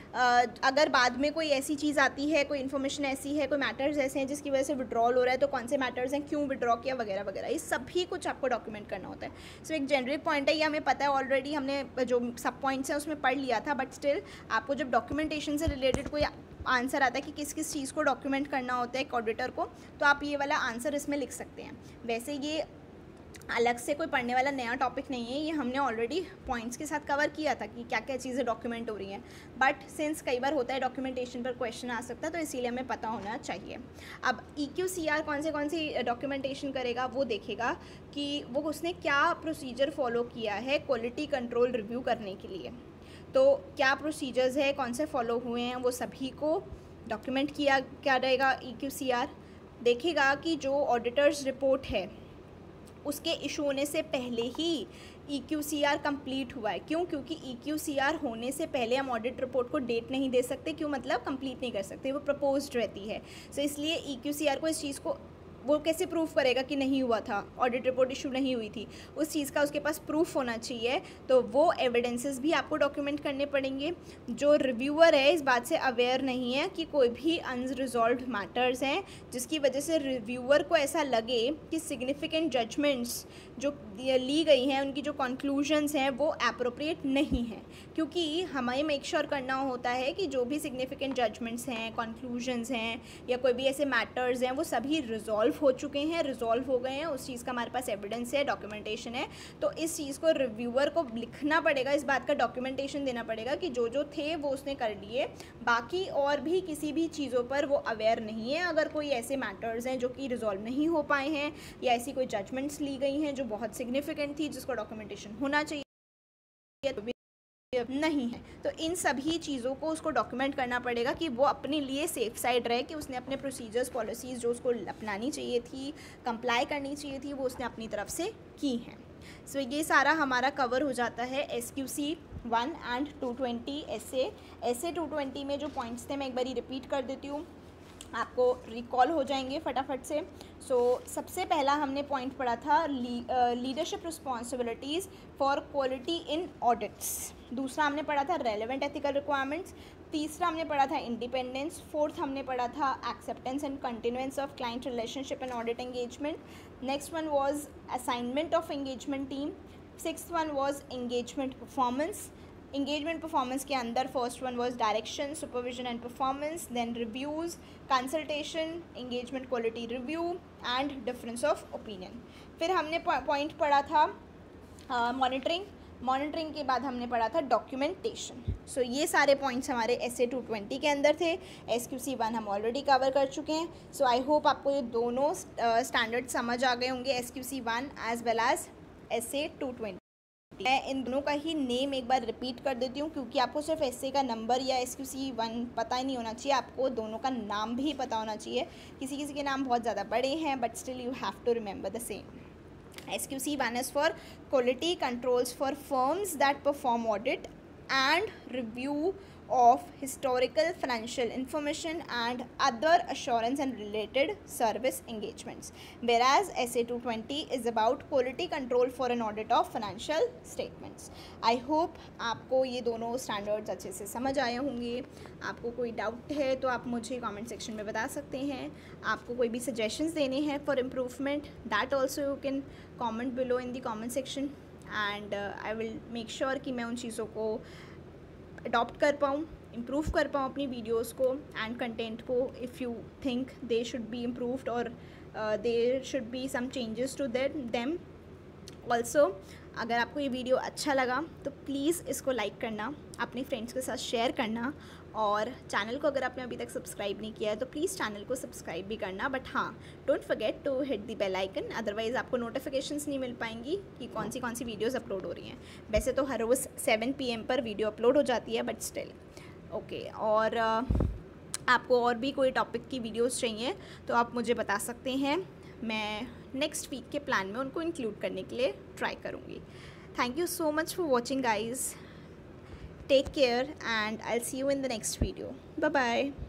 अगर बाद में कोई ऐसी चीज़ आती है, कोई इन्फॉर्मेशन ऐसी है, कोई मैटर्स ऐसे हैं जिसकी वजह से विड्रॉल हो रहा है, तो कौन से मैटर्स हैं, क्यों विड्रॉ किया, वगैरह वगैरह, ये सभी कुछ आपको डॉक्यूमेंट करना होता है। सो एक जेनरिक पॉइंट है, ये हमें पता है ऑलरेडी, हमने जो सब पॉइंट्स हैं उसमें पढ़ लिया था, बट स्टिल आपको जब डॉक्यूमेंटेशन से रिलेटेड कोई आंसर आता है कि किस किस चीज़ को डॉक्यूमेंट करना होता है एक ऑडिटर को, तो आप ये वाला आंसर इसमें लिख सकते हैं। वैसे ये अलग से कोई पढ़ने वाला नया टॉपिक नहीं है, ये हमने ऑलरेडी पॉइंट्स के साथ कवर किया था कि क्या क्या चीज़ें डॉक्यूमेंट हो रही हैं, बट सिंस कई बार होता है डॉक्यूमेंटेशन पर क्वेश्चन आ सकता है, तो इसीलिए हमें पता होना चाहिए। अब EQCR कौन सी डॉक्यूमेंटेशन करेगा, वो देखेगा कि वो उसने क्या प्रोसीजर फॉलो किया है क्वालिटी कंट्रोल रिव्यू करने के लिए। तो क्या प्रोसीजर्स है, कौन से फॉलो हुए हैं, वो सभी को डॉक्यूमेंट किया क्या रहेगा। EQCR देखेगा कि जो ऑडिटर्स रिपोर्ट है उसके इशू होने से पहले ही EQCR कंप्लीट हुआ है। क्यों? क्योंकि EQCR होने से पहले हम ऑडिट रिपोर्ट को डेट नहीं दे सकते। क्यों? मतलब कंप्लीट नहीं कर सकते, वो प्रपोज्ड रहती है। सो इसलिए EQCR को इस चीज़ को वो कैसे प्रूफ करेगा कि नहीं हुआ था, ऑडिट रिपोर्ट इशू नहीं हुई थी, उस चीज़ का उसके पास प्रूफ होना चाहिए। तो वो एविडेंसेस भी आपको डॉक्यूमेंट करने पड़ेंगे। जो रिव्यूअर है इस बात से अवेयर नहीं है कि कोई भी अनरिजॉल्व्ड मैटर्स हैं जिसकी वजह से रिव्यूअर को ऐसा लगे कि सिग्निफिकेंट जजमेंट्स जो ली गई हैं, उनकी जो कंक्लूजन्स हैं वो एप्रोप्रिएट नहीं हैं, क्योंकि हमें मेक श्योर करना होता है कि जो भी सिग्निफिकेंट जजमेंट्स हैं, कंक्लूजन्स हैं या कोई भी ऐसे मैटर्स हैं वो सभी रिजॉल्व हो चुके हैं, रिजॉल्व हो गए हैं, उस चीज़ का हमारे पास एविडेंस है, डॉक्यूमेंटेशन है। तो इस चीज़ को रिव्यूअर को लिखना पड़ेगा, इस बात का डॉक्यूमेंटेशन देना पड़ेगा कि जो जो थे वो उसने कर लिए, बाकी और भी किसी भी चीज़ों पर वो अवेयर नहीं है। अगर कोई ऐसे मैटर्स हैं जो कि रिजॉल्व नहीं हो पाए हैं या ऐसी कोई जजमेंट्स ली गई हैं जो बहुत सिग्निफिकेंट थी जिसको डॉक्यूमेंटेशन होना चाहिए नहीं है, तो इन सभी चीज़ों को उसको डॉक्यूमेंट करना पड़ेगा कि वो अपने लिए सेफ साइड रहे कि उसने अपने प्रोसीजर्स, पॉलिसीज़ जो उसको अपनानी चाहिए थी, कंप्लाई करनी चाहिए थी, वो उसने अपनी तरफ से की हैं। सो ये सारा हमारा कवर हो जाता है SQC 1 एंड 220 ऐसे 220 में जो पॉइंट्स थे मैं एक बार रिपीट कर देती हूँ, आपको रिकॉल हो जाएंगे फटाफट से। सो सबसे पहला हमने पॉइंट पढ़ा था leadership responsibilities for quality in audits. दूसरा हमने पढ़ा था रेलेवेंट एथिकल रिक्वायरमेंट्स। तीसरा हमने पढ़ा था इंडिपेंडेंस। फोर्थ हमने पढ़ा था acceptance and continuance of client relationship and audit engagement. Next one was assignment of engagement team. Sixth one was engagement performance. Engagement performance के अंदर first one was direction, supervision and performance, then reviews, consultation, engagement quality review and difference of opinion. फिर हमने point पढ़ा था monitoring. Monitoring के बाद हमने पढ़ा था डॉक्यूमेंटेशन. सो ये सारे पॉइंट्स हमारे SA 220 के अंदर थे. SQC 1 हम ऑलरेडी कवर कर चुके हैं. सो आई होप आपको ये दोनों स्टैंडर्ड समझ आ गए होंगे, SQC 1 as well as SA 220. मैं इन दोनों का ही नेम एक बार रिपीट कर देती हूँ, क्योंकि आपको सिर्फ SA का नंबर या SQC 1 पता ही नहीं होना चाहिए, आपको दोनों का नाम भी पता होना चाहिए. किसी किसी के नाम बहुत ज़्यादा बड़े हैं, but still you have to remember the same. SQC 1 is for quality controls for firms that perform audit and review of historical financial information and other assurance and related service engagements, whereas SA 220 is about quality control for an audit of financial statements. I hope आपको ये दोनों standards अच्छे से समझ आए होंगे. आपको कोई डाउट है तो आप मुझे कमेंट सेक्शन में बता सकते हैं. आपको कोई भी सजेशंस देने हैं for improvement, that also you can comment below in the comment section, and I will make sure कि मैं उन चीज़ों को अडॉप्ट कर पाऊँ, इम्प्रूव कर पाऊँ अपनी वीडियोस को एंड कंटेंट को. If you think they should be improved और there should be some changes to them also. अगर आपको ये वीडियो अच्छा लगा तो प्लीज़ इसको लाइक करना, अपने फ्रेंड्स के साथ शेयर करना, और चैनल को अगर आपने अभी तक सब्सक्राइब नहीं किया है तो प्लीज़ चैनल को सब्सक्राइब भी करना. बट हाँ, don't forget to hit the bell icon, otherwise आपको नोटिफिकेशंस नहीं मिल पाएंगी कि कौन सी वीडियोस अपलोड हो रही हैं. वैसे तो हर रोज़ 7 PM पर वीडियो अपलोड हो जाती है, बट स्टिल ओके. और आपको और भी कोई टॉपिक की वीडियोस चाहिए तो आप मुझे बता सकते हैं. मैं नेक्स्ट वीक के प्लान में उनको इंक्लूड करने के लिए ट्राई करूँगी. Thank you so much for watching, guys. Take care and I'll see you in the next video. Bye bye.